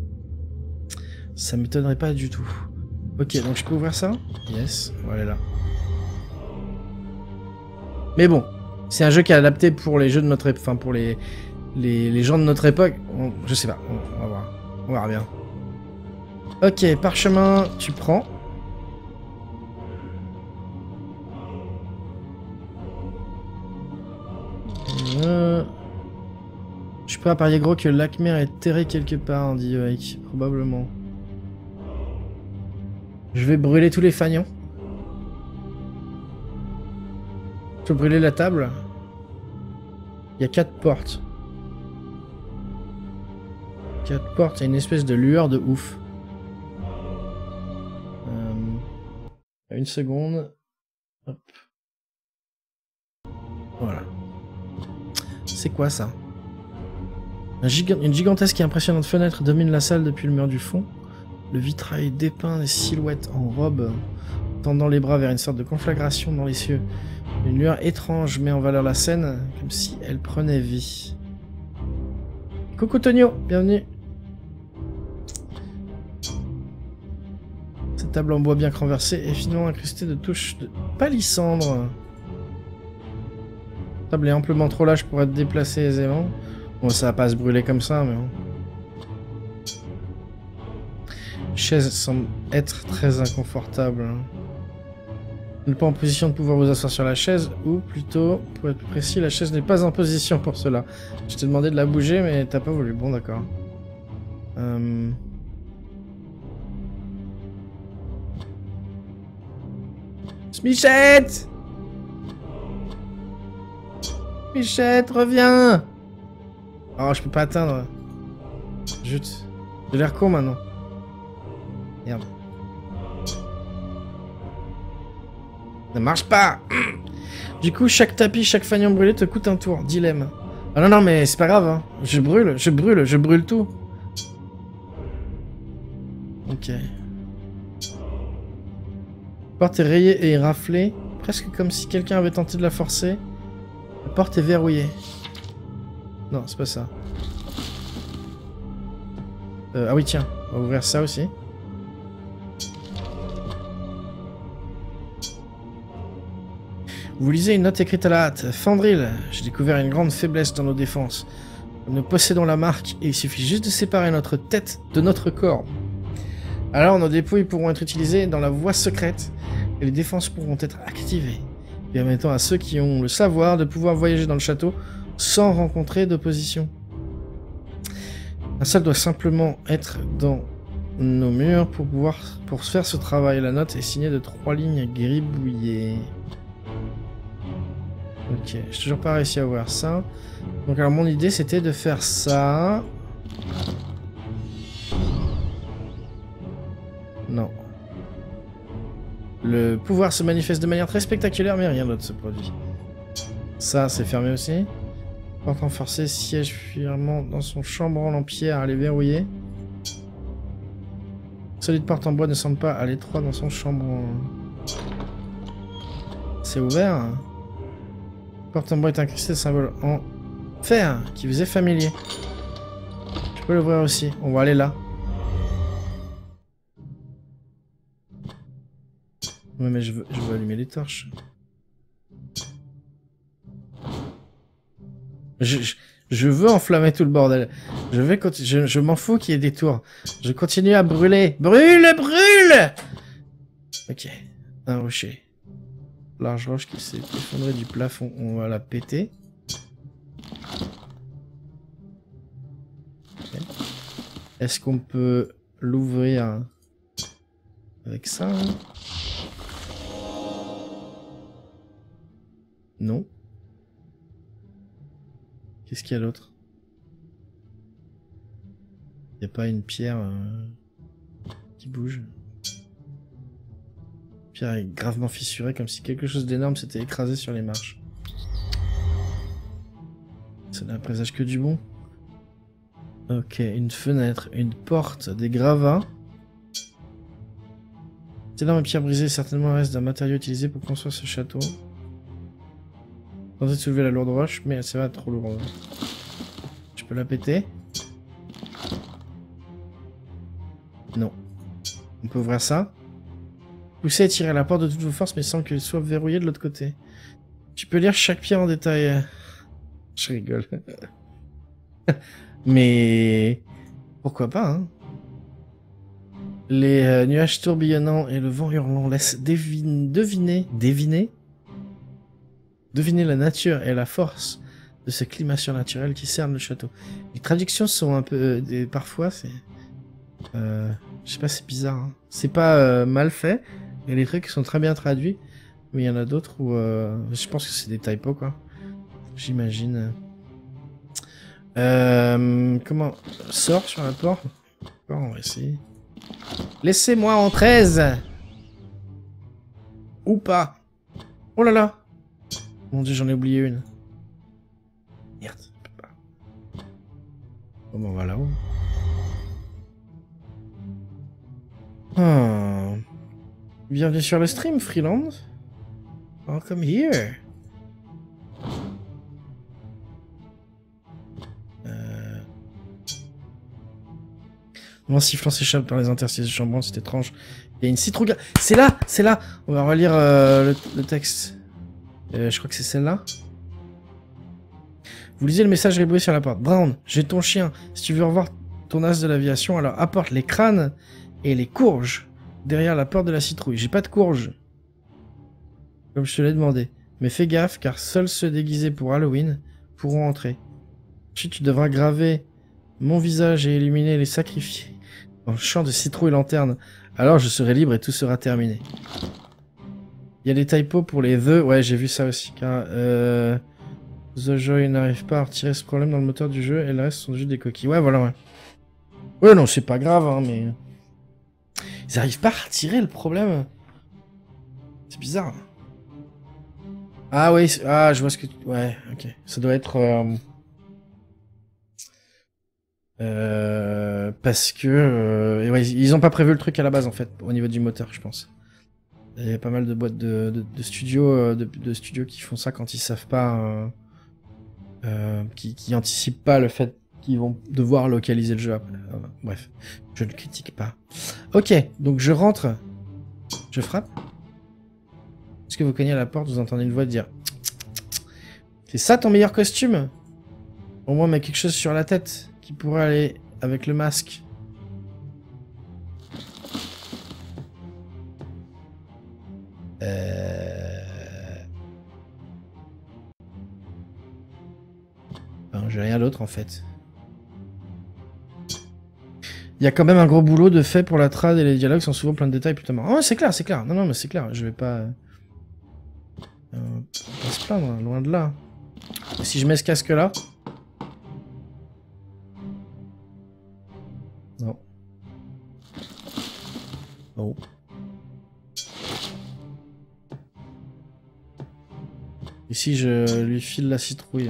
Ça m'étonnerait pas du tout. Ok, donc je peux ouvrir ça? Yes, voilà là. Mais bon, c'est un jeu qui est adapté pour les jeux de notre époque, enfin pour les gens de notre époque. Je sais pas, on va voir. On verra bien. Ok, parchemin, tu prends. Je suis prêt à parier gros que Lakmer est terré quelque part, dit Yoake. Probablement. Je vais brûler tous les fagnons. Je peux brûler la table. Il y a 4 portes. 4 portes, il y a une espèce de lueur de ouf. Une seconde. Hop. Voilà. C'est quoi ça? Une gigantesque et impressionnante fenêtre domine la salle depuis le mur du fond. Le vitrail dépeint des silhouettes en robe, tendant les bras vers une sorte de conflagration dans les cieux. Une lueur étrange met en valeur la scène, comme si elle prenait vie. Coucou Tonio, bienvenue. Cette table en bois bien renversée est finement incrustée de touches de palissandre. La table est amplement trop large pour être déplacée aisément. Bon, ça va pas se brûler comme ça, mais bon. La chaise semble être très inconfortable. Vous n'êtes pas en position de pouvoir vous asseoir sur la chaise, ou plutôt, pour être plus précis, la chaise n'est pas en position pour cela. Je t'ai demandé de la bouger, mais t'as pas voulu. Bon, d'accord. Smichette! Smichette, reviens! Oh, je peux pas atteindre. Zut. J'ai l'air con maintenant. Merde. Ça marche pas. Du coup, chaque tapis, chaque fanion brûlé te coûte un tour. Dilemme. Ah non, non, mais c'est pas grave, hein. Je brûle tout. Ok. La porte est rayée et raflée. Presque comme si quelqu'un avait tenté de la forcer. La porte est verrouillée. Non, c'est pas ça. Ah oui, tiens. On va ouvrir ça aussi. Vous lisez une note écrite à la hâte. Fandril, j'ai découvert une grande faiblesse dans nos défenses. Nous possédons la marque et il suffit juste de séparer notre tête de notre corps. Alors nos dépouilles pourront être utilisées dans la voie secrète et les défenses pourront être activées, permettant à ceux qui ont le savoir de pouvoir voyager dans le château sans rencontrer d'opposition. La salle doit simplement être dans nos murs pour faire ce travail. La note est signée de 3 lignes gribouillées. Ok, j'ai toujours pas réussi à voir ça. Donc alors mon idée c'était de faire ça. Non. Le pouvoir se manifeste de manière très spectaculaire mais rien d'autre se produit. Ça c'est fermé aussi. Porte renforcée, siège fièrement dans son chambranle en pierre, elle est verrouillée. Solide porte en bois ne semble pas à l'étroit dans son chambranle. C'est ouvert hein. Porte en bois est incrusté de symbole en fer qui vous est familier. Je peux l'ouvrir aussi. On va aller là. Ouais, mais je veux allumer les torches. Je veux enflammer tout le bordel. Je m'en fous qu'il y ait des tours. Je continue à brûler. Brûle, brûle! Ok. Un rocher. Large roche qui s'est effondrée du plafond. On va la péter. Okay. Est-ce qu'on peut l'ouvrir avec ça hein? Non. Qu'est-ce qu'il y a d'autre? Il n'y a pas une pierre qui bouge. La pierre est gravement fissurée comme si quelque chose d'énorme s'était écrasé sur les marches. Ça n'a présage que du bon. Ok, une fenêtre, une porte, des gravats. Cette énorme pierre brisée certainement reste d'un matériau utilisé pour construire ce château. Tentez de soulever la lourde roche, mais ça va trop lourd. Je peux la péter? Non. On peut ouvrir ça. Poussez et tirez à la porte de toutes vos forces, mais sans qu'elle soit verrouillée de l'autre côté. Tu peux lire chaque pierre en détail. Je rigole. Mais... pourquoi pas, hein? Les nuages tourbillonnants et le vent hurlant laissent deviner la nature et la force de ce climat surnaturel qui cerne le château. Les traductions sont un peu... parfois, c'est... je sais pas, c'est bizarre. Hein. C'est pas mal fait. Il y a des trucs qui sont très bien traduits. Mais il y en a d'autres où... je pense que c'est des typos, quoi. J'imagine. Comment... Sors sur la porte. Bon, on va essayer. Laissez-moi en 13. Ou pas. Oh là là. Mon dieu, j'en ai oublié une. Merde, je peux pas. Bon, ben, on va là-haut. Oh. Bienvenue sur le stream, Freeland. Welcome here. Mon sifflant s'échappe par les interstices chambrantes, c'est étrange. Il y a une citrouille. C'est là, c'est là. On va relire le texte. Je crois que c'est celle-là. Vous lisez le message ribouillé sur la porte. Brown, j'ai ton chien. Si tu veux revoir ton as de l'aviation, alors apporte les crânes et les courges derrière la porte de la citrouille. J'ai pas de courges. Comme je te l'ai demandé. Mais fais gaffe, car seuls ceux déguisés pour Halloween pourront entrer. Ensuite, tu devras graver mon visage et illuminer les sacrifiés dans le champ de citrouille lanterne. Alors je serai libre et tout sera terminé. Il y a des typos pour les The. Ouais, j'ai vu ça aussi. Car The Joy n'arrive pas à retirer ce problème dans le moteur du jeu et le reste sont juste des coquilles. Ouais, voilà, ouais. Ouais, non, c'est pas grave, hein, mais... Ils arrivent pas à retirer le problème. C'est bizarre. Ah oui, ah, je vois ce que... Ouais, ok. Ça doit être... parce que... ouais, ils ont pas prévu le truc à la base, en fait, au niveau du moteur, je pense. Il y a pas mal de boîtes de studios, de studios qui font ça quand ils savent pas... qui anticipent pas le fait qu'ils vont devoir localiser le jeu après. Bref, je ne critique pas. Ok, donc je rentre. Je frappe. Est-ce que vous cognez à la porte, vous entendez une voix dire... C'est ça ton meilleur costume? Au moins, mets quelque chose sur la tête qui pourrait aller avec le masque. Ben, j'ai rien d'autre en fait. Il y a quand même un gros boulot de fait pour la trad et les dialogues sont souvent plein de détails plutôt marrants. Oh, c'est clair, c'est clair. Non, non, mais c'est clair. Je vais pas... pas se plaindre, loin de là. Et si je mets ce casque là... Non. Oh. Et si je lui file la citrouille?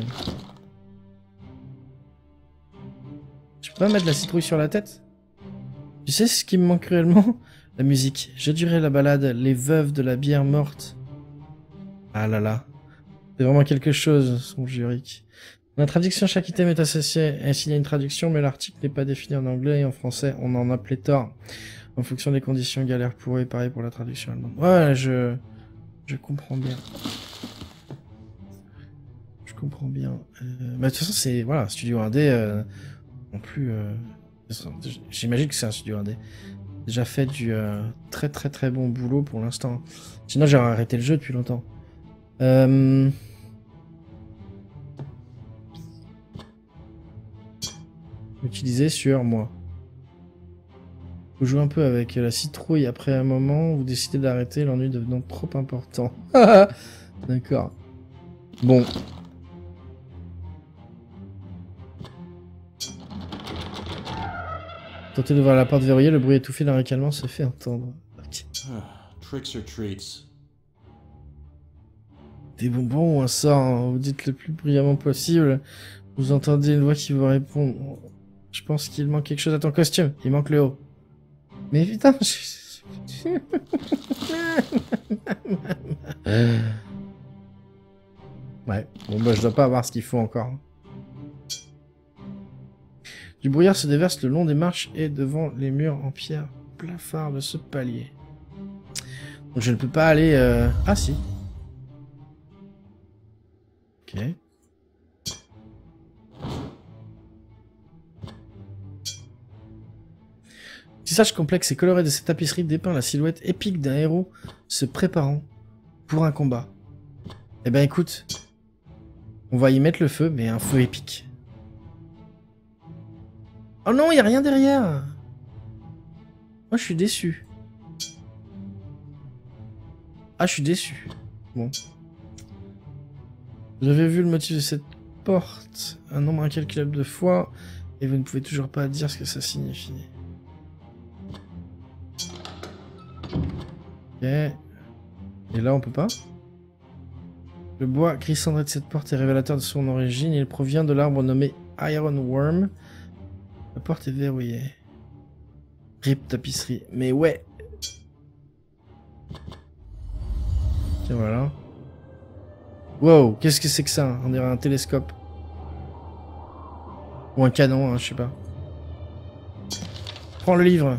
Je peux pas mettre la citrouille sur la tête? Tu sais ce qui me manque cruellement? La musique. Je dirais la balade, les veuves de la bière morte. Ah là là. C'est vraiment quelque chose, son jurique. Dans la traduction, chaque item est associé et s'il y a une traduction, mais l'article n'est pas défini en anglais et en français. On en a pléthore. En fonction des conditions, galère pour eux et pareil pour la traduction allemande. Ouais, je comprends bien. Je comprends bien. Bah, de toute façon, c'est... Voilà, studio indé... non plus... J'imagine que c'est un studio indé. Déjà fait du très très très bon boulot pour l'instant. Sinon, j'aurais arrêté le jeu depuis longtemps. Utiliser sur moi. Vous jouez un peu avec la citrouille. Après un moment, vous décidez d'arrêter, l'ennui devenant trop important. D'accord. Bon. Tentez d'ouvrir la porte verrouillée, le bruit étouffé d'un ricanement se fait entendre. Okay. Tricks or treats. Des bonbons ou un sort, hein. Vous dites le plus brillamment possible. Vous entendez une voix qui vous répond. Je pense qu'il manque quelque chose à ton costume. Il manque le haut. Mais putain, ouais, bon bah je dois pas avoir ce qu'il faut encore. Du brouillard se déverse le long des marches et devant les murs en pierre plafard de ce palier. Donc je ne peux pas aller... Ah si. Ok. Le tissage complexe et coloré de cette tapisserie dépeint la silhouette épique d'un héros se préparant pour un combat. Eh ben écoute, on va y mettre le feu, mais un feu épique. Oh non, il y a rien derrière. Moi, je suis déçu. Ah, je suis déçu. Bon. J'avais vu le motif de cette porte un nombre incalculable de fois, et vous ne pouvez toujours pas dire ce que ça signifie. Ok. Et là, on peut pas. Le bois gris cendré de cette porte est révélateur de son origine. Il provient de l'arbre nommé Iron Worm. La porte est verrouillée. Rip tapisserie. Mais ouais. Tiens, voilà. Wow, qu'est-ce que c'est que ça? On dirait un télescope. Ou un canon, hein, je sais pas. Prends le livre.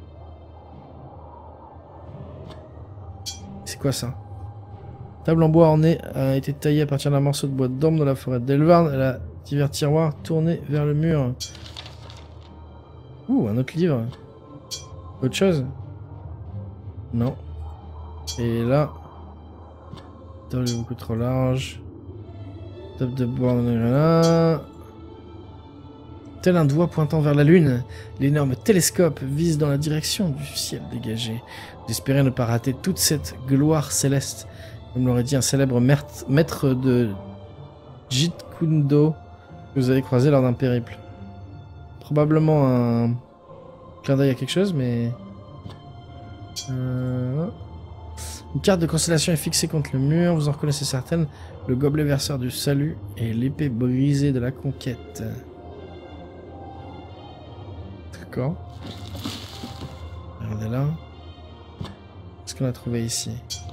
C'est quoi ça? Table en bois ornée a été taillée à partir d'un morceau de bois d'orme dans la forêt d'Elvarn. Elle a divers tiroirs tournés vers le mur. Ouh, un autre livre. Autre chose? Non. Et là... Table est beaucoup trop large. Table de bois... Là. Tel un doigt pointant vers la lune, l'énorme télescope vise dans la direction du ciel dégagé. J'espérais ne pas rater toute cette gloire céleste. Comme l'aurait dit un célèbre maître de Jeet Kune Do que vous avez croisé lors d'un périple. Probablement un Clin d'œil à quelque chose, mais... Une carte de constellation est fixée contre le mur, vous en reconnaissez certaines. Le gobelet verseur du salut et l'épée brisée de la conquête. D'accord. Regardez là. Qu'est-ce qu'on a trouvé ici?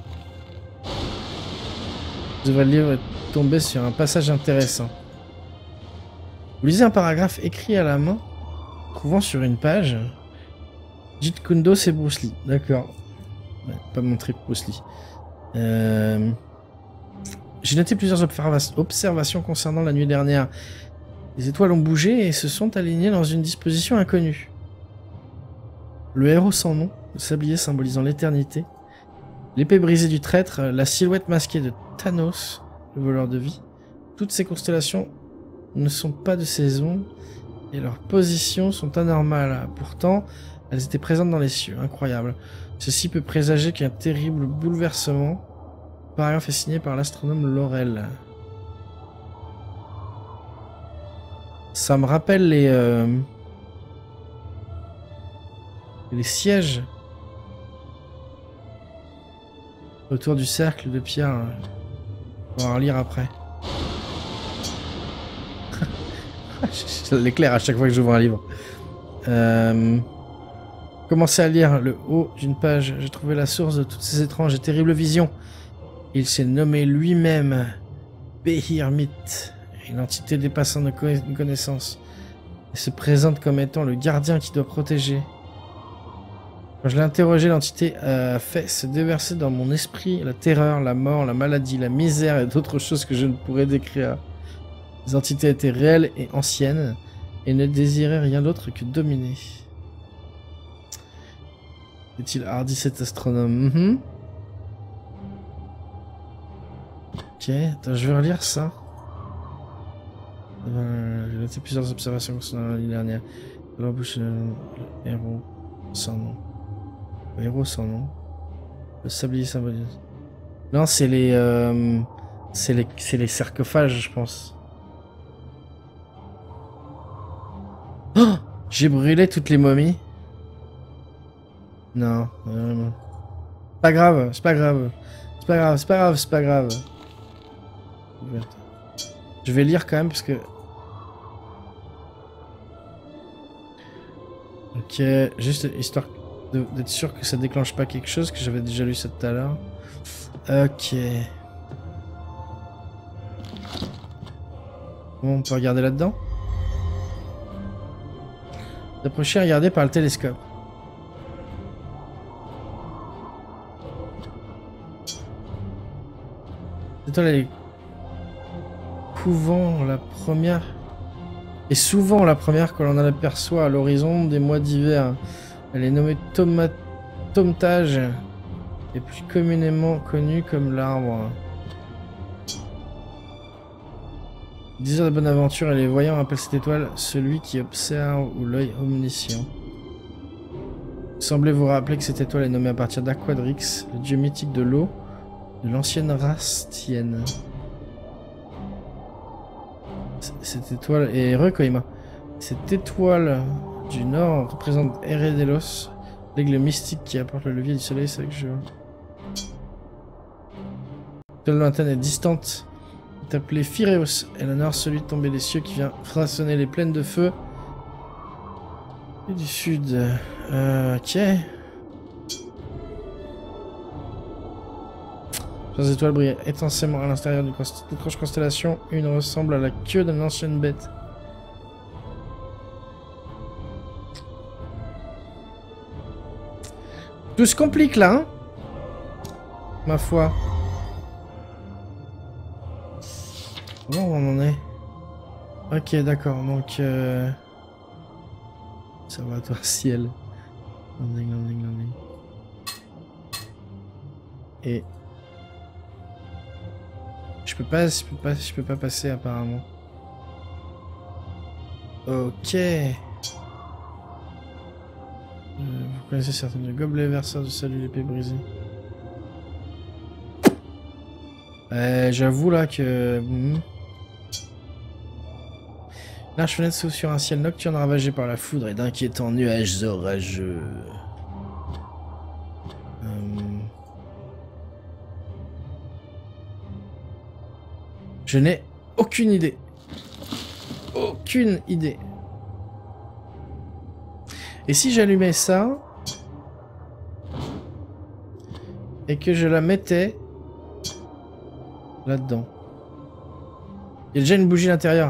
Vous devrez le livre et tomber sur un passage intéressant. Vous lisez un paragraphe écrit à la main, trouvant sur une page. Jeet Kune Do, c'est Bruce Lee. D'accord. Ouais, pas montré Bruce Lee. J'ai noté plusieurs observations concernant la nuit dernière. Les étoiles ont bougé et se sont alignées dans une disposition inconnue. Le héros sans nom, le sablier symbolisant l'éternité, l'épée brisée du traître, la silhouette masquée de Thanos, le voleur de vie. Toutes ces constellations ne sont pas de saison et leurs positions sont anormales. Pourtant, elles étaient présentes dans les cieux. Incroyable. Ceci peut présager qu'un terrible bouleversement. Le paragraphe est signé par l'astronome Laurel. Ça me rappelle les sièges autour du cercle de pierre. On va en lire après. Ça l'éclaire à chaque fois que j'ouvre un livre. Commencez à lire le haut d'une page. J'ai trouvé la source de toutes ces étranges et terribles visions. Il s'est nommé lui-même Behirmit, une entité dépassant nos connaissances. Il se présente comme étant le gardien qui doit protéger. Quand je l'ai interrogé, l'entité a fait se déverser dans mon esprit la terreur, la mort, la maladie, la misère et d'autres choses que je ne pourrais décrire. Les entités étaient réelles et anciennes et ne désiraient rien d'autre que dominer. Est-il hardi cet astronome? Ok, attends, je vais relire ça. J'ai noté plusieurs observations concernant l'année dernière. Le héros sans nom. Le héros sans nom. Le sablier symbolise. Non, c'est les, c'est les sarcophages, je pense. Oh, j'ai brûlé toutes les momies. Non, pas grave, c'est pas grave. C'est pas grave, c'est pas grave, c'est pas grave. Je vais lire quand même parce que... Ok, juste histoire d'être sûr que ça déclenche pas quelque chose, que j'avais déjà lu ça tout à l'heure. Ok. Bon, on peut regarder là-dedans. D'approcher et regarder par le télescope. L'étoile est souvent la première que l'on aperçoit à l'horizon des mois d'hiver. Elle est nommée Tomtage et plus communément connue comme l'arbre. 10 heures de bonne aventure et les voyants appellent cette étoile celui qui observe ou l'œil omniscient. Vous semblez vous rappeler que cette étoile est nommée à partir d'Aquadrix, le dieu mythique de l'eau de l'ancienne race tienne. Cette étoile est Koima. Cette étoile du nord représente Eredelos, l'aigle mystique qui apporte le levier du soleil. C'est vrai que je... L'étoile lointaine et distante est appelée Phyréos. Elle honore celui tombé des cieux qui vient frissonner les plaines de feu et du sud. Ok. Les étoiles brillent intensément à l'intérieur d'une étrange constellation. Une ressemble à la queue d'une ancienne bête. Tout se complique là, hein? Ma foi. Où on en est? Ok, d'accord, donc... Observatoire ciel. Landing. Et... Je peux pas passer apparemment. Ok. Vous connaissez certainement le gobelet verseur du salut, l'épée brisée. J'avoue là que... Large fenêtre s'ouvre sur un ciel nocturne ravagé par la foudre et d'inquiétants nuages orageux. Je n'ai aucune idée. Aucune idée. Et si j'allumais ça et que je la mettais là-dedans? Il y a déjà une bougie à l'intérieur.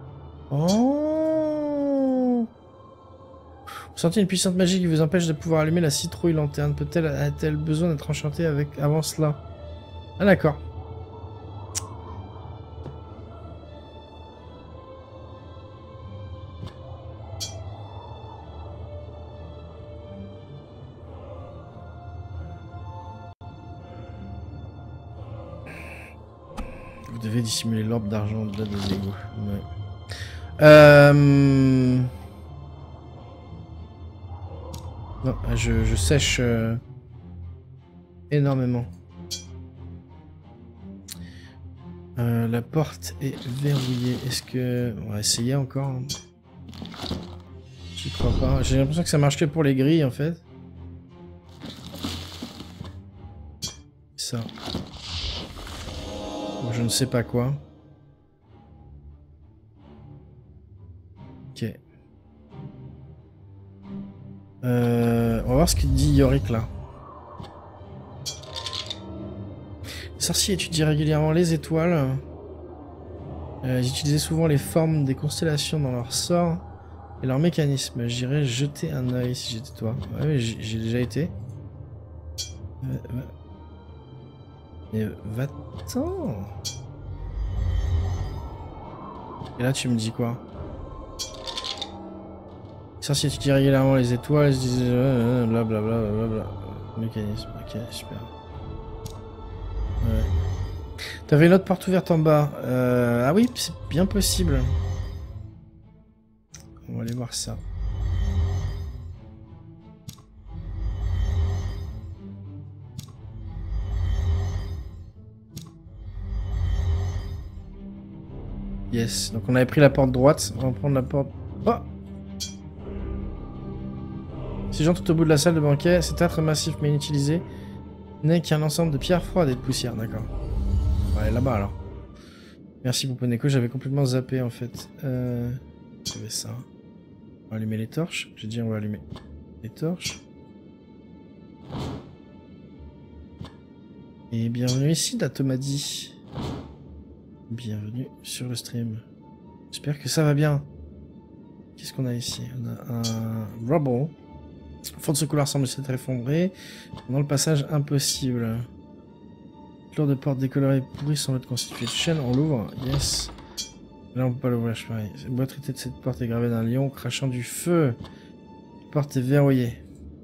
Oh! Vous sentez une puissante magie qui vous empêche de pouvoir allumer la citrouille lanterne. Peut-elle a-t-elle besoin d'être enchantée avant cela? Ah d'accord. Vous devez dissimuler l'orbe d'argent au-delà des égouts. Ouais. Non, je sèche énormément. La porte est verrouillée. Est-ce que... On va essayer encore. Hein. J'y crois pas. J'ai l'impression que ça marche que pour les grilles en fait. Ça. Bon, je ne sais pas quoi. Ok. On va voir ce que dit Yorick là. Les sorciers étudient régulièrement les étoiles. Ils utilisaient souvent les formes des constellations dans leur sort et leur mécanisme. J'irais jeter un œil si j'étais toi. Ouais, mais j'ai déjà été. Mais va-t'en. Et là tu me dis quoi? Les sorciers étudient régulièrement les étoiles, ils se disent blablabla, blablabla. Mécanisme, ok, super. Ouais. T'avais une autre porte ouverte en bas. Ah oui, c'est bien possible. On va aller voir ça. Yes, donc on avait pris la porte droite, on va prendre la porte... Oh! Ces gens tout au bout de la salle de banquet, cet âtre massif mais inutilisé n'est qu'un ensemble de pierres froides et de poussière, d'accord. On va aller là-bas alors. Merci Pouponeko, j'avais complètement zappé en fait. J'avais ça. On va allumer les torches, j'ai dit on va allumer les torches. Et bienvenue ici Datomadi. Bienvenue sur le stream. J'espère que ça va bien. Qu'est-ce qu'on a ici? On a un rubble. Fond de ce couloir semble s'être effondré. Dans le passage impossible. Clore de porte décolorée pourrie semble être constituée de chaînes. On l'ouvre. Yes. Là on peut pas l'ouvrir, je parie. Le bois traité de cette porte est gravé d'un lion crachant du feu. La porte est verrouillée.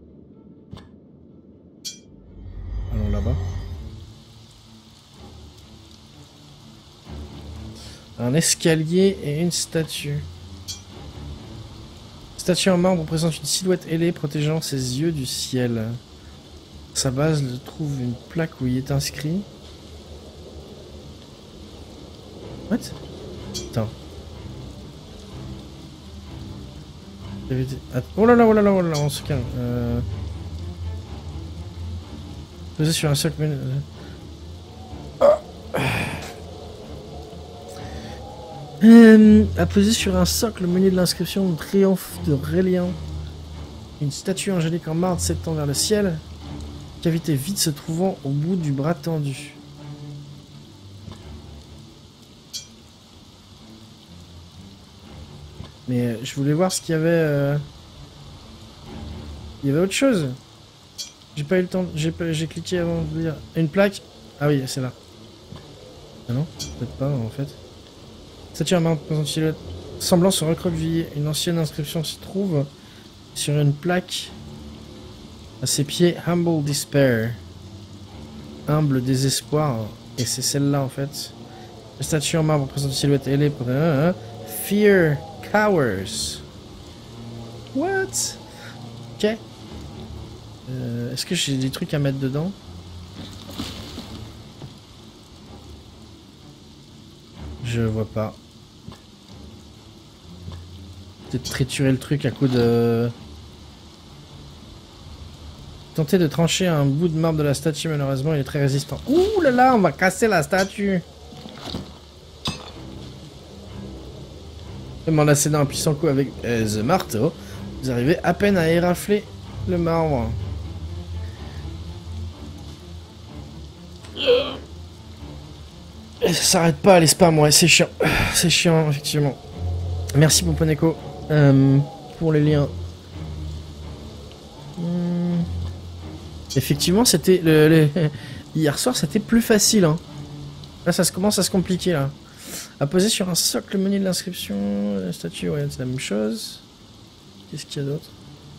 Allons là-bas. Un escalier et une statue. Statue en marbre représente une silhouette ailée protégeant ses yeux du ciel. À sa base, je trouve une plaque où il est inscrit. What? Attends. Oh là là, oh là là, oh là là, on se calme. Posé sur un socle. Apposé sur un socle menu de l'inscription Triomphe de Rélien. Une statue angélique en marbre s'étend vers le ciel. Cavité vide se trouvant au bout du bras tendu. Mais je voulais voir ce qu'il y avait. Il y avait autre chose. J'ai pas eu le temps. J'ai cliqué avant de lire. Une plaque. Ah oui, c'est là. Ah non, peut-être pas en fait. Statue en marbre présente silhouette semblant se recroqueviller. Une ancienne inscription se trouve sur une plaque à ses pieds. Humble Despair. Humble désespoir. Et c'est celle-là en fait. La statue en marbre présente une silhouette ailée. Fear cowers. What? Ok. Est-ce que j'ai des trucs à mettre dedans? Je vois pas. Peut-être triturer le truc à coup de... Tenter de trancher un bout de marbre de la statue, malheureusement, il est très résistant. Ouh là là, on va casser la statue. Même en assénant un puissant coup avec The Marteau, vous arrivez à peine à érafler le marbre. Et ça s'arrête pas les spams, ouais, c'est chiant. C'est chiant, effectivement. Merci Pomponeko pour les liens. Effectivement, c'était... Hier soir, c'était plus facile. Hein. Là, ça commence à se compliquer, là. À poser sur un socle le menu de l'inscription, la statue, ouais, c'est la même chose. Qu'est-ce qu'il y a d'autre?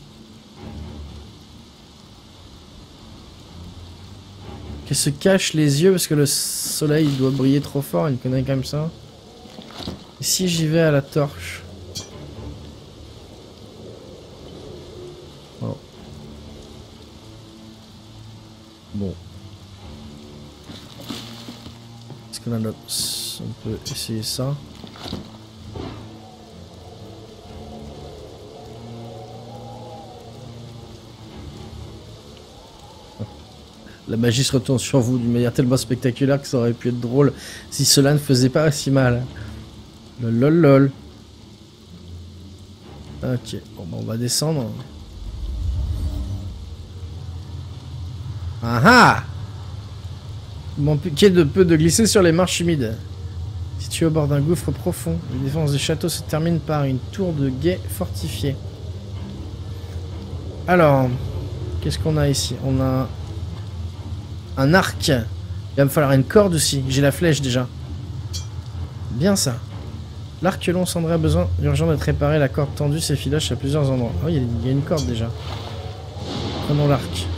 Qu'elle se cache les yeux parce que le soleil doit briller trop fort, une connerie comme ça. Et si j'y vais à la torche? Oh. Bon. Est-ce qu'on a notre... On peut essayer ça. La magie se retourne sur vous d'une manière tellement spectaculaire que ça aurait pu être drôle si cela ne faisait pas si mal. Lol lol. Ok, bon bah on va descendre. Ah ah! Manquer de peu de glisser sur les marches humides. Situé au bord d'un gouffre profond, les défenses du château se terminent par une tour de guet fortifiée. Alors, qu'est-ce qu'on a ici? On a un arc. Il va me falloir une corde aussi. J'ai la flèche déjà. Bien ça. L'arc long cendré a besoin urgent d'être réparé. La corde tendue s'effiloche à plusieurs endroits. Oh, il y a une corde déjà. Prenons l'arc.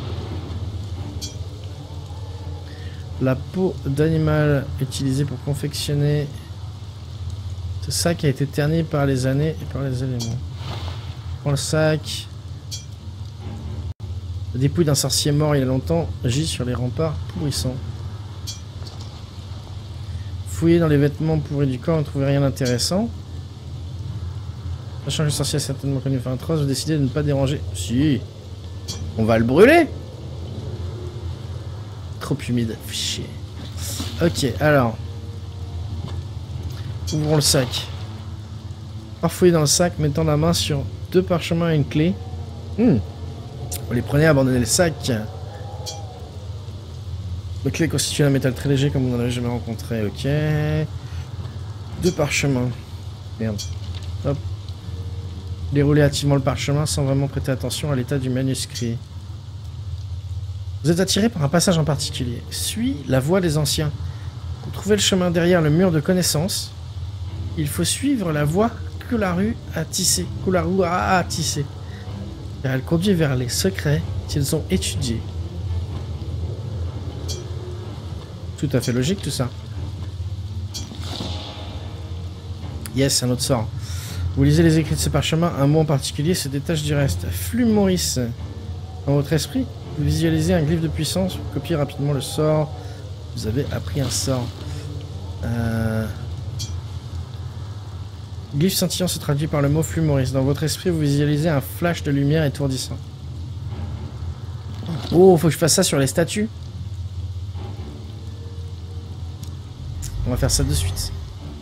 La peau d'animal utilisée pour confectionner ce sac a été terni par les années et par les éléments. Prends le sac. La dépouille d'un sorcier mort il y a longtemps gît sur les remparts pourrissants. Fouillez dans les vêtements pourris du corps, on ne trouvez rien d'intéressant. Sachant que le sorcier a certainement connu fin atroce, vous décidez de ne pas déranger. Si, on va le brûler. Trop humide, fichier. Ok, alors. Ouvrons le sac. Farfouillez dans le sac, mettant la main sur 2 parchemins et une clé. Vous les prenez, abandonnez le sac. La clé constitue un métal très léger comme vous n'en avez jamais rencontré. Ok. 2 parchemins. Merde. Hop. Déroulez activement le parchemin sans vraiment prêter attention à l'état du manuscrit. Vous êtes attiré par un passage en particulier. Suis la voie des anciens. Pour trouver le chemin derrière le mur de connaissance, il faut suivre la voie que la rue a tissée. Que la rue a tissée. Car elle conduit vers les secrets qu'ils ont étudiés. Tout à fait logique tout ça. Yes, un autre sort. Vous lisez les écrits de ce parchemin, un mot en particulier se détache du reste. Flux Maurice. Dans votre esprit, vous visualisez un glyphe de puissance, vous copiez rapidement le sort. Vous avez appris un sort. Glyphe scintillant se traduit par le mot flux Maurice. Dans votre esprit, vous visualisez un flash de lumière étourdissant. Oh, faut que je fasse ça sur les statues. On va faire ça de suite.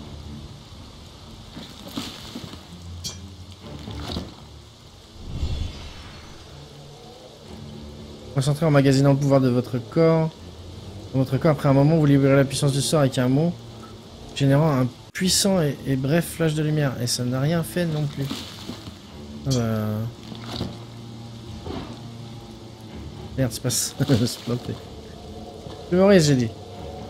Concentrez en magasinant le pouvoir de votre corps. Dans votre corps, après un moment, vous libérez la puissance du sort avec un mot, générant un puissant et bref flash de lumière. Et ça n'a rien fait non plus. Ah bah... Merde, c'est pas ça. Je me suis planté. Flux Maurice, j'ai dit.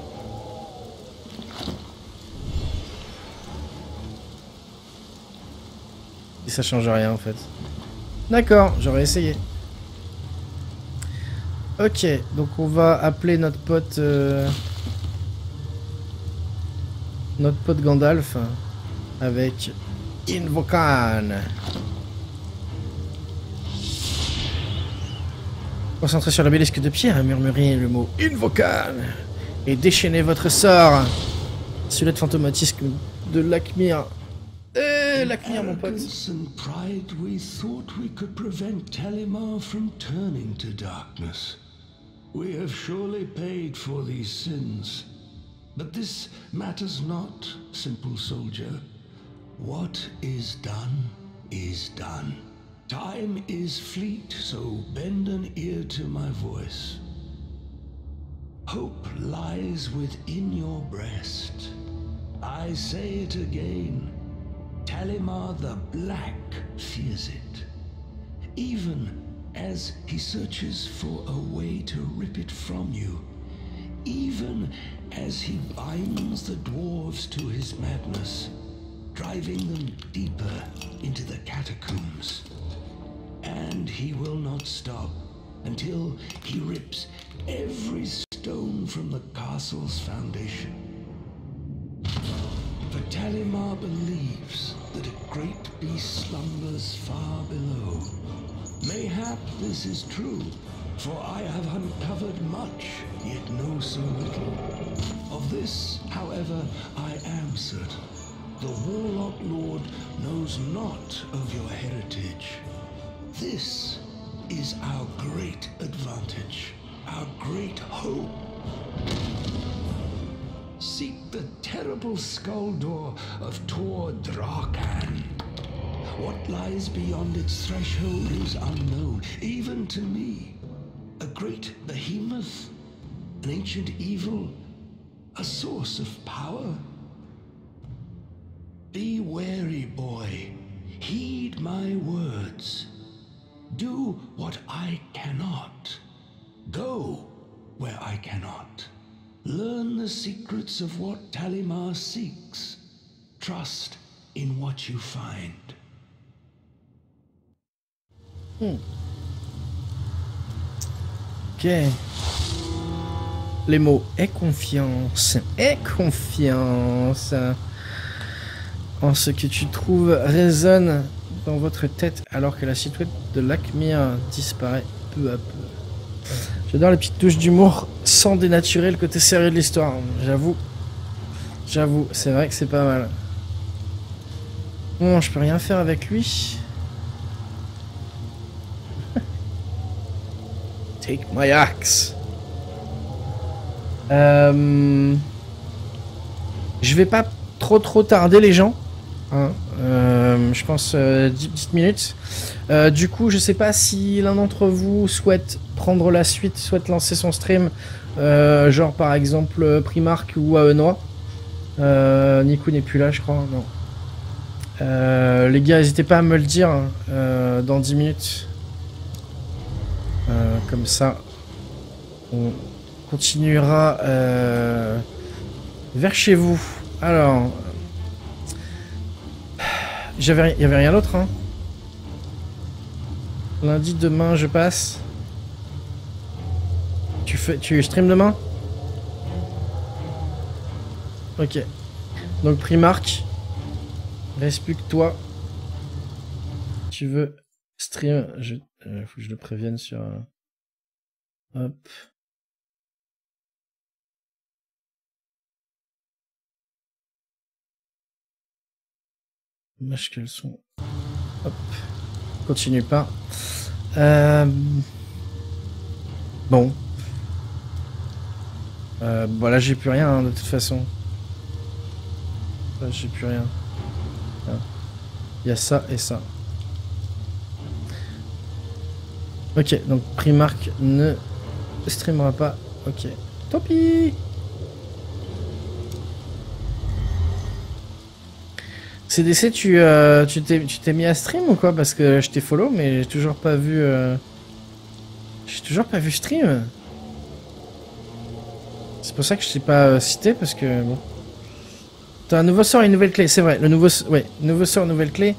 Et ça change rien en fait. D'accord, j'aurais essayé. Ok, donc on va appeler notre pote Gandalf avec Invocan. Concentrez sur l'obélisque de pierre et murmurez le mot Invocan et déchaînez votre sort. Silhouette fantomatique de Lakmir. Ouais, la cuillère, mon pote. arrogance and pride, we thought we could prevent Talimar from turning to darkness. We have surely paid for these sins. But this matters not, simple soldier. What is done is done. Time is fleet, so bend an ear to my voice. Hope lies within your breast. I say it again. Talimar the Black fears it. Even as he searches for a way to rip it from you. Even as he binds the dwarves to his madness, driving them deeper into the catacombs. And he will not stop until he rips every stone from the castle's foundation. For Talimar believes that a great beast slumbers far below. Mayhap this is true, for I have uncovered much, yet know so little. Of this, however, I am certain. The Warlock Lord knows not of your heritage. This is our great advantage, our great hope. Seek the terrible skull door of Tor Drakan. What lies beyond its threshold is unknown, even to me. A great behemoth, an ancient evil, a source of power. Be wary, boy. Heed my words. Do what I cannot. Go where I cannot. Learn the secrets of what Talimar seeks. Trust in what you find. Ok. Les mots aie confiance. Aie confiance en ce que tu trouves résonne dans votre tête alors que la silhouette de Lakmir disparaît peu à peu. J'adore les petites touches d'humour sans dénaturer le côté sérieux de l'histoire. J'avoue. J'avoue, c'est vrai que c'est pas mal. Bon, je peux rien faire avec lui. Take my axe. Je vais pas trop tarder les gens. Hein, je pense 10 petites minutes. Du coup, je sais pas si l'un d'entre vous souhaite prendre la suite, souhaite lancer son stream. Genre par exemple Primark ou Aenois. Nico n'est plus là, je crois. Non. Les gars, n'hésitez pas à me le dire dans 10 minutes. Comme ça, on continuera vers chez vous. Alors, il y avait rien d'autre, hein. Lundi, demain, je passe. Tu stream demain? Ok. Donc Primark, reste plus que toi. Tu veux stream? Faut que je le prévienne sur. Hop. Dommage qu'elles sont. Hop. Continue pas. Bon. Voilà, j'ai plus rien hein, de toute façon. Là, j'ai plus rien. Il y a ça et ça. Ok, donc Primark ne streamera pas. Ok. Tant pis. CDC, tu t'es mis à stream ou quoi? Parce que je t'ai follow, mais j'ai toujours pas vu. J'ai toujours pas vu stream. C'est pour ça que je t'ai pas cité, parce que bon. T'as un nouveau sort et une nouvelle clé, c'est vrai. Le nouveau, ouais, nouveau sort, nouvelle clé.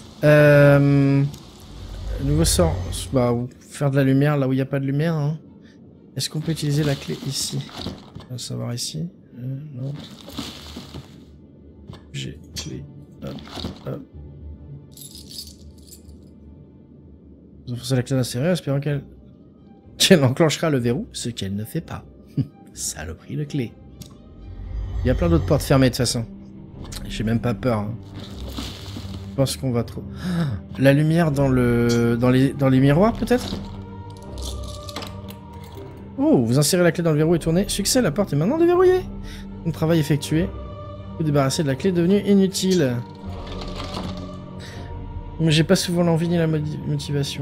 Nouveau sort, bah, faire de la lumière là où il n'y a pas de lumière. Hein. Est-ce qu'on peut utiliser la clé ici? On va savoir ici. Non. J'ai clé. Hop, hop. Vous enfoncez la clé d'insérer, espérant qu'elle enclenchera le verrou, ce qu'elle ne fait pas. Saloperie de clé. Il y a plein d'autres portes fermées de toute façon. J'ai même pas peur. Hein. Je pense qu'on va trop... La lumière dans les miroirs, peut-être? Oh, vous insérez la clé dans le verrou et tournez. Succès, la porte est maintenant déverrouillée. Un travail effectué. Vous débarrassez de la clé devenue inutile. Mais j'ai pas souvent l'envie ni la motivation.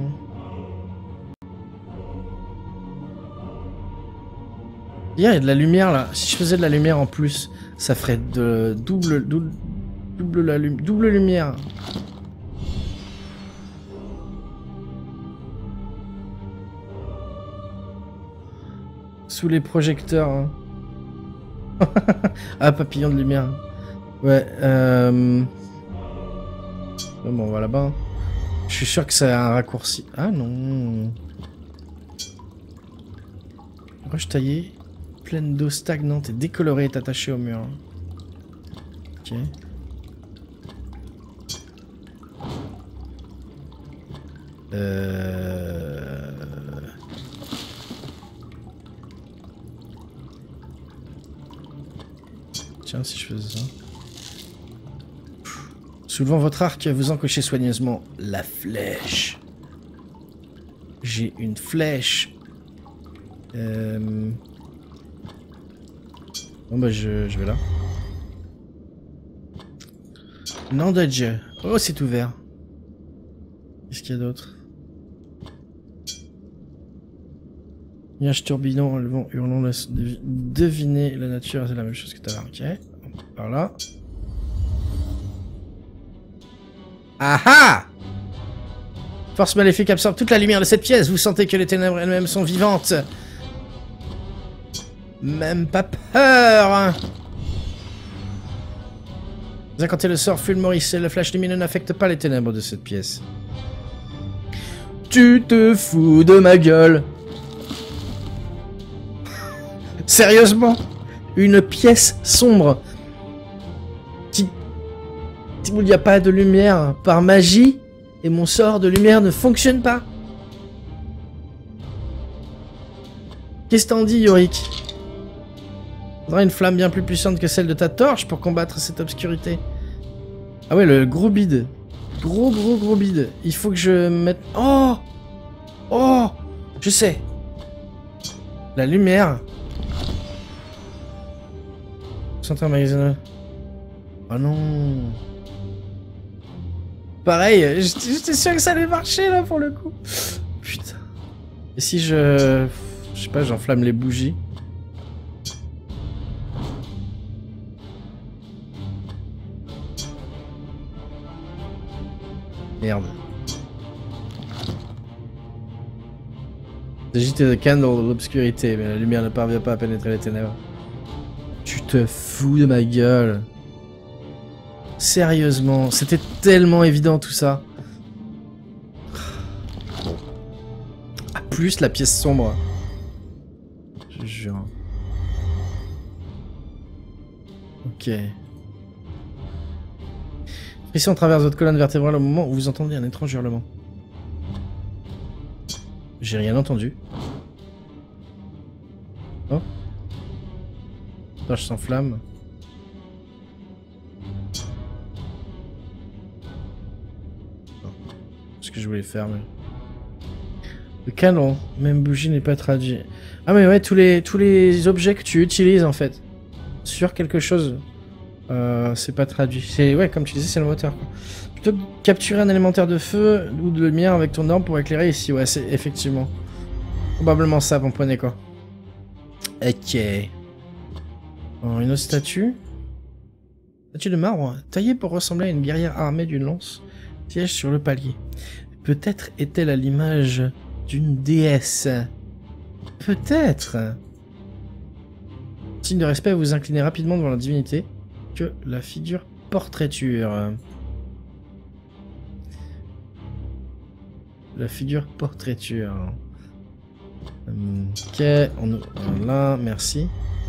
Il y a de la lumière là. Si je faisais de la lumière en plus, ça ferait de double lumière. Sous les projecteurs. Hein. Ah, papillon de lumière. Ouais, bon, on va là-bas. Je suis sûr que c'est un raccourci. Ah non. Roche taillée, pleine d'eau stagnante et décolorée est attachée au mur. Ok. Tiens, si je faisais ça. Soulevant votre arc, vous encochez soigneusement la flèche. J'ai une flèche. Bon bah je vais là. Non dodge. Oh c'est ouvert. Qu'est-ce qu'il y a d'autre? Nuage tourbillon, le vent hurlant, devinez la nature, c'est la même chose que tout à l'heure. Ok. Par là. Ah ah! Force maléfique absorbe toute la lumière de cette pièce. Vous sentez que les ténèbres elles-mêmes sont vivantes. Même pas peur. Vous incantez le sort Fulmorus et le flash lumineux n'affecte pas les ténèbres de cette pièce. Tu te fous de ma gueule. Sérieusement? Une pièce sombre où il n'y a pas de lumière par magie et mon sort de lumière ne fonctionne pas. Qu'est-ce que t'en dis, Yorick? Faudrait une flamme bien plus puissante que celle de ta torche pour combattre cette obscurité. Ah ouais, le gros bide. Gros bide. Il faut que je mette... Oh! Oh! Je sais. La lumière. Centre magasin. Oh non. Pareil, j'étais sûr que ça allait marcher là pour le coup. Putain. Et si je sais pas, j'enflamme les bougies. Merde. Agiter the candle dans l'obscurité, mais la lumière ne parvient pas à pénétrer les ténèbres. Tu te fous de ma gueule. Sérieusement, c'était tellement évident tout ça. Ah, plus la pièce sombre. Je jure. Ok. Frisson traverse votre colonne vertébrale au moment où vous entendez un étrange hurlement. J'ai rien entendu. Oh. Torche s'enflamme. Ce que je voulais faire, mais... Le canon, même bougie n'est pas traduit. Ah mais ouais, tous les objets que tu utilises en fait sur quelque chose, c'est pas traduit. C'est ouais, comme tu disais, c'est le moteur. Quoi. Plutôt que capturer un élémentaire de feu ou de lumière avec ton arme pour éclairer ici, ouais, c'est effectivement probablement ça, mon poney quoi. Ok. Oh, une autre statue. Statue de marbre, taillée pour ressembler à une guerrière armée d'une lance, siège sur le palier. Peut-être est-elle à l'image d'une déesse. Peut-être. Signe de respect, vous vous inclinez rapidement devant la divinité que la figure portraiture. La figure portraiture. Ok, on là, merci.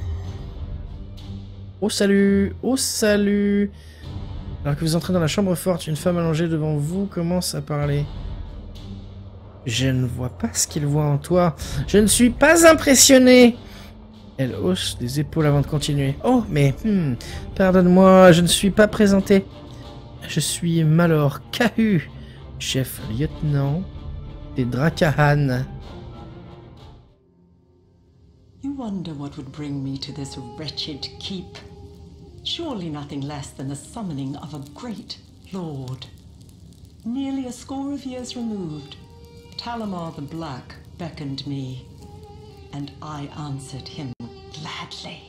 Oh salut! Oh salut! Alors que vous entrez dans la chambre forte, une femme allongée devant vous commence à parler. Je ne vois pas ce qu'il voit en toi. Je ne suis pas impressionné. Elle hausse les épaules avant de continuer. Oh, mais... pardonne-moi, je ne suis pas présenté. Je suis Malor Kahu, chef lieutenant des Drakahan. You wonder what would bring me to this wretched keep. Surely nothing less than the summoning of a great lord. Nearly a score of years removed, Talimar the Black beckoned me, and I answered him gladly.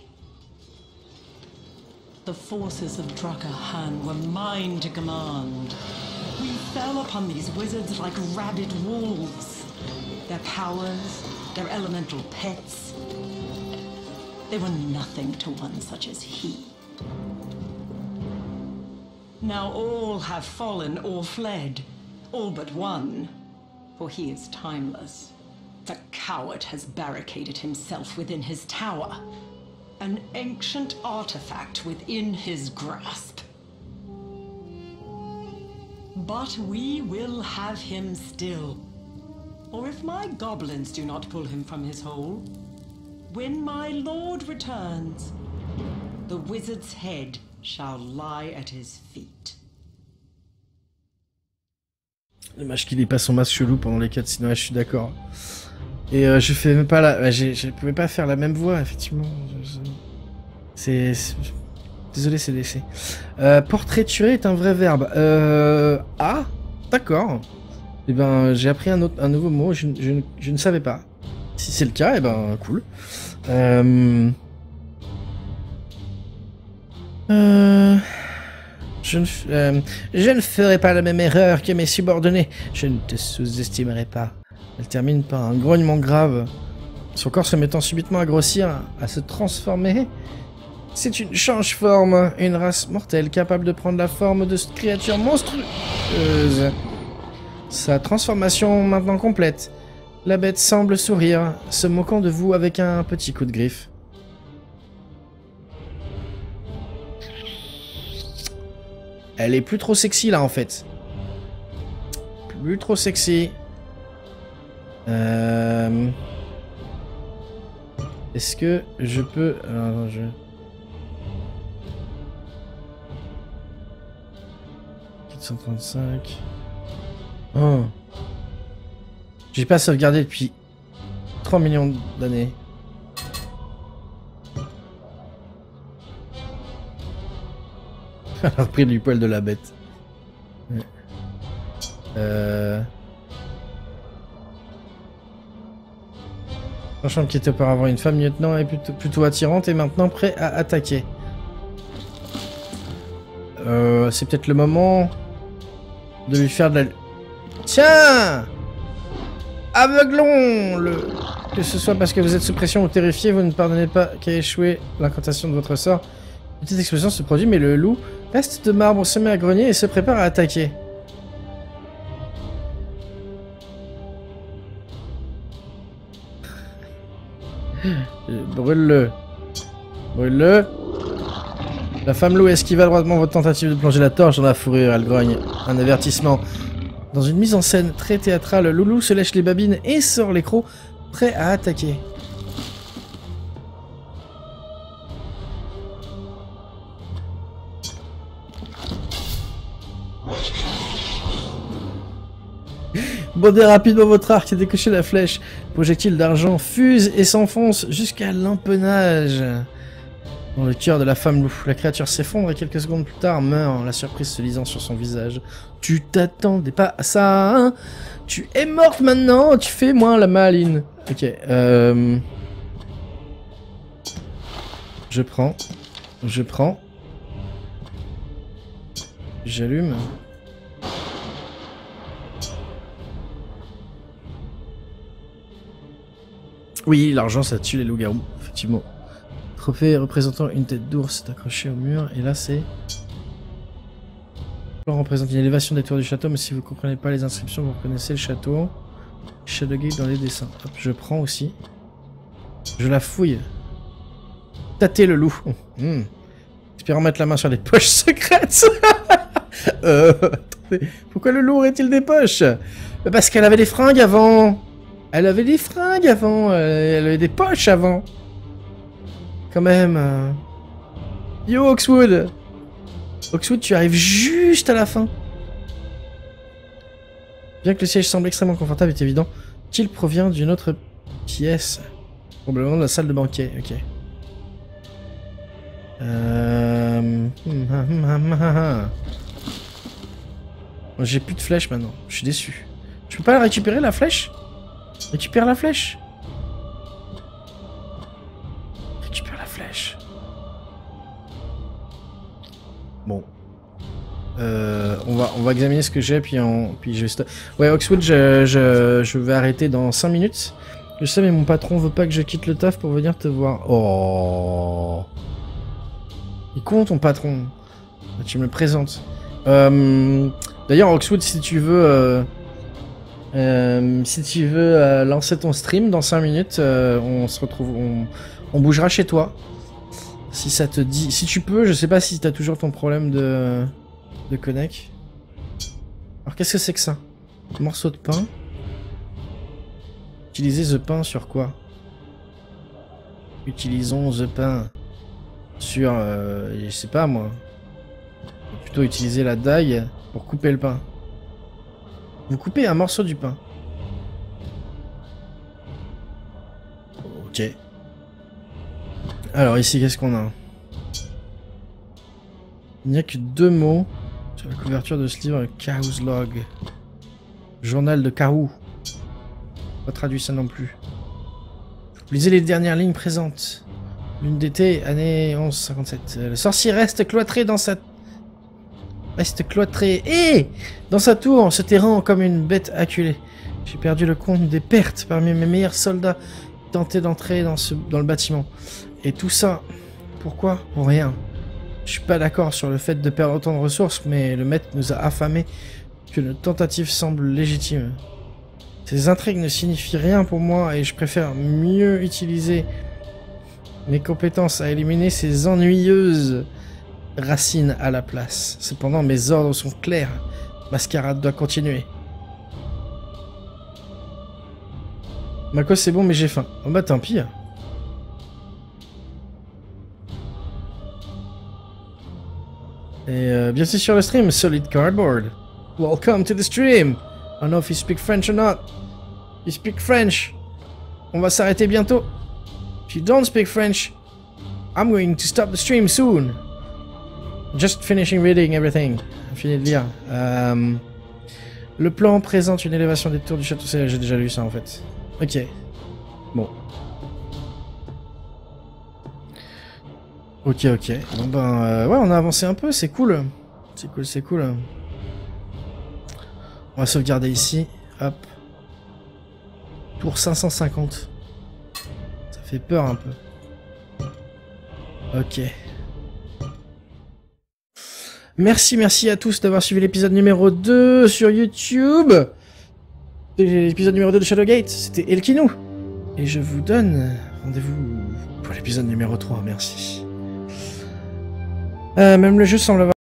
The forces of Drakahan were mine to command. We fell upon these wizards like rabid wolves. Their powers, their elemental pets, they were nothing to one such as he. Now all have fallen or fled, all but one, for he is timeless. The coward has barricaded himself within his tower, an ancient artifact within his grasp. But we will have him still, or if my goblins do not pull him from his hole, when my lord returns, the wizard's head shall lie at his feet. Dommage qu'il ait pas son masque chelou pendant les cutscenes, ouais, je suis d'accord. Et je fais même pas la... je pouvais pas faire la même voix, effectivement. Désolé, c'est DC. Portraiturer est un vrai verbe. Ah, d'accord. Eh ben, j'ai appris un nouveau mot, je ne savais pas. Si c'est le cas, eh ben, cool. Je ne ferai pas la même erreur que mes subordonnés. Je ne te sous-estimerai pas. Elle termine par un grognement grave. Son corps se mettant subitement à grossir, à se transformer. C'est une change-forme, une race mortelle capable de prendre la forme de créatures monstrueuses. Sa transformation maintenant complète. La bête semble sourire, se moquant de vous avec un petit coup de griffe. Elle est plus trop sexy là en fait. Plus trop sexy. Est-ce que je peux... Alors, je... 435... Oh. J'ai pas sauvegardé depuis 3 millions d'années. Elle a repris du poil de la bête. Ouais. Sachant qu'il était auparavant une femme lieutenant et plutôt attirante et maintenant prêt à attaquer. C'est peut-être le moment de lui faire de la... Tiens! Aveuglons-le! Que ce soit parce que vous êtes sous pression ou terrifié, vous ne pardonnez pas qu'à échouer l'incantation de votre sort. Une petite explosion se produit, mais le loup reste de marbre, se met à grogner et se prépare à attaquer. Brûle-le. Brûle-le. La femme loup esquiva droitement votre tentative de plonger la torche dans la fourrure. Elle grogne. Un avertissement. Dans une mise en scène très théâtrale, Loulou se lèche les babines et sort les crocs, prêt à attaquer. Bondez rapidement votre arc et décochez la flèche. Projectile d'argent fuse et s'enfonce jusqu'à l'empennage. Dans le cœur de la femme loup, la créature s'effondre et quelques secondes plus tard meurt, la surprise se lisant sur son visage. Tu t'attendais pas à ça, hein? Tu es morte maintenant, tu fais moins la maline. Ok, je prends. J'allume. Oui, l'argent ça tue les loups-garous, effectivement. Trophée représentant une tête d'ours accrochée au mur, et là c'est... On représente une élévation des tours du château, mais si vous comprenez pas les inscriptions, vous reconnaissez le château. Shadowgate dans les dessins. Hop, je prends aussi. Je la fouille. Tâtez le loup. Espérant mettre la main sur les poches secrètes. Attendez. Pourquoi le loup aurait-il des poches? Parce qu'elle avait des fringues avant. Elle avait des fringues avant. Elle avait des poches avant. Quand même. Yo, Oxwood. Oxwood, tu arrives juste à la fin. Bien que le siège semble extrêmement confortable et évident, qu'il provient d'une autre pièce. Probablement de la salle de banquet, ok. J'ai plus de flèches maintenant, je suis déçu. Je peux pas la récupérer la flèche? Récupère la flèche. Récupère la flèche. Bon. On va examiner ce que j'ai, puis je vais... Ouais, Oxwood, je vais arrêter dans 5 minutes. Je sais, mais mon patron veut pas que je quitte le taf pour venir te voir. Oh. Il compte ton patron. Tu me le présentes. D'ailleurs, Oxwood, si tu veux lancer ton stream dans 5 minutes, on se retrouve, on bougera chez toi. Si ça te dit, si tu peux, je sais pas si t'as toujours ton problème de connect. Alors qu'est-ce que c'est que ça? Morceau de pain. Utiliser the pain sur quoi? Utilisons the pain sur, je sais pas moi. Plutôt utiliser la dague pour couper le pain. Vous coupez un morceau du pain. Ok. Alors ici, qu'est-ce qu'on a? Il n'y a que 2 mots sur la couverture de ce livre. Cow's Log. Journal de Carou. Pas traduit ça non plus. Lisez les dernières lignes présentes. Lune d'été, année 1157. Le sorcier reste cloîtré dans sa... dans sa tour, se terrant comme une bête acculée. J'ai perdu le compte des pertes parmi mes meilleurs soldats qui tentaient d'entrer dans le bâtiment. Et tout ça, pourquoi? Pour rien. Je suis pas d'accord sur le fait de perdre autant de ressources, mais le maître nous a affamés que notre tentative semble légitime. Ces intrigues ne signifient rien pour moi et je préfère mieux utiliser mes compétences à éliminer ces ennuyeuses racines à la place. Cependant, mes ordres sont clairs. Mascarade doit continuer. Mako, c'est bon, mais j'ai faim. Oh bah tant pis. Et bienvenue sur le stream, Solid Cardboard. Welcome to the stream. I don't know if you speak French or not. You speak French. On va s'arrêter bientôt. If you don't speak French, I'm going to stop the stream soon. Just finishing reading everything. Fini de lire. Le plan présente une élévation des tours du château. J'ai déjà lu ça en fait. Ok. Bon. Ok. Bon ben, ouais, on a avancé un peu. C'est cool. C'est cool. On va sauvegarder ici. Hop. Tour 550. Ça fait peur un peu. Ok. Merci à tous d'avoir suivi l'épisode numéro 2 sur YouTube. L'épisode numéro 2 de Shadowgate, c'était Elkinou. Et je vous donne rendez-vous pour l'épisode numéro 3, merci. Même le jeu semble avoir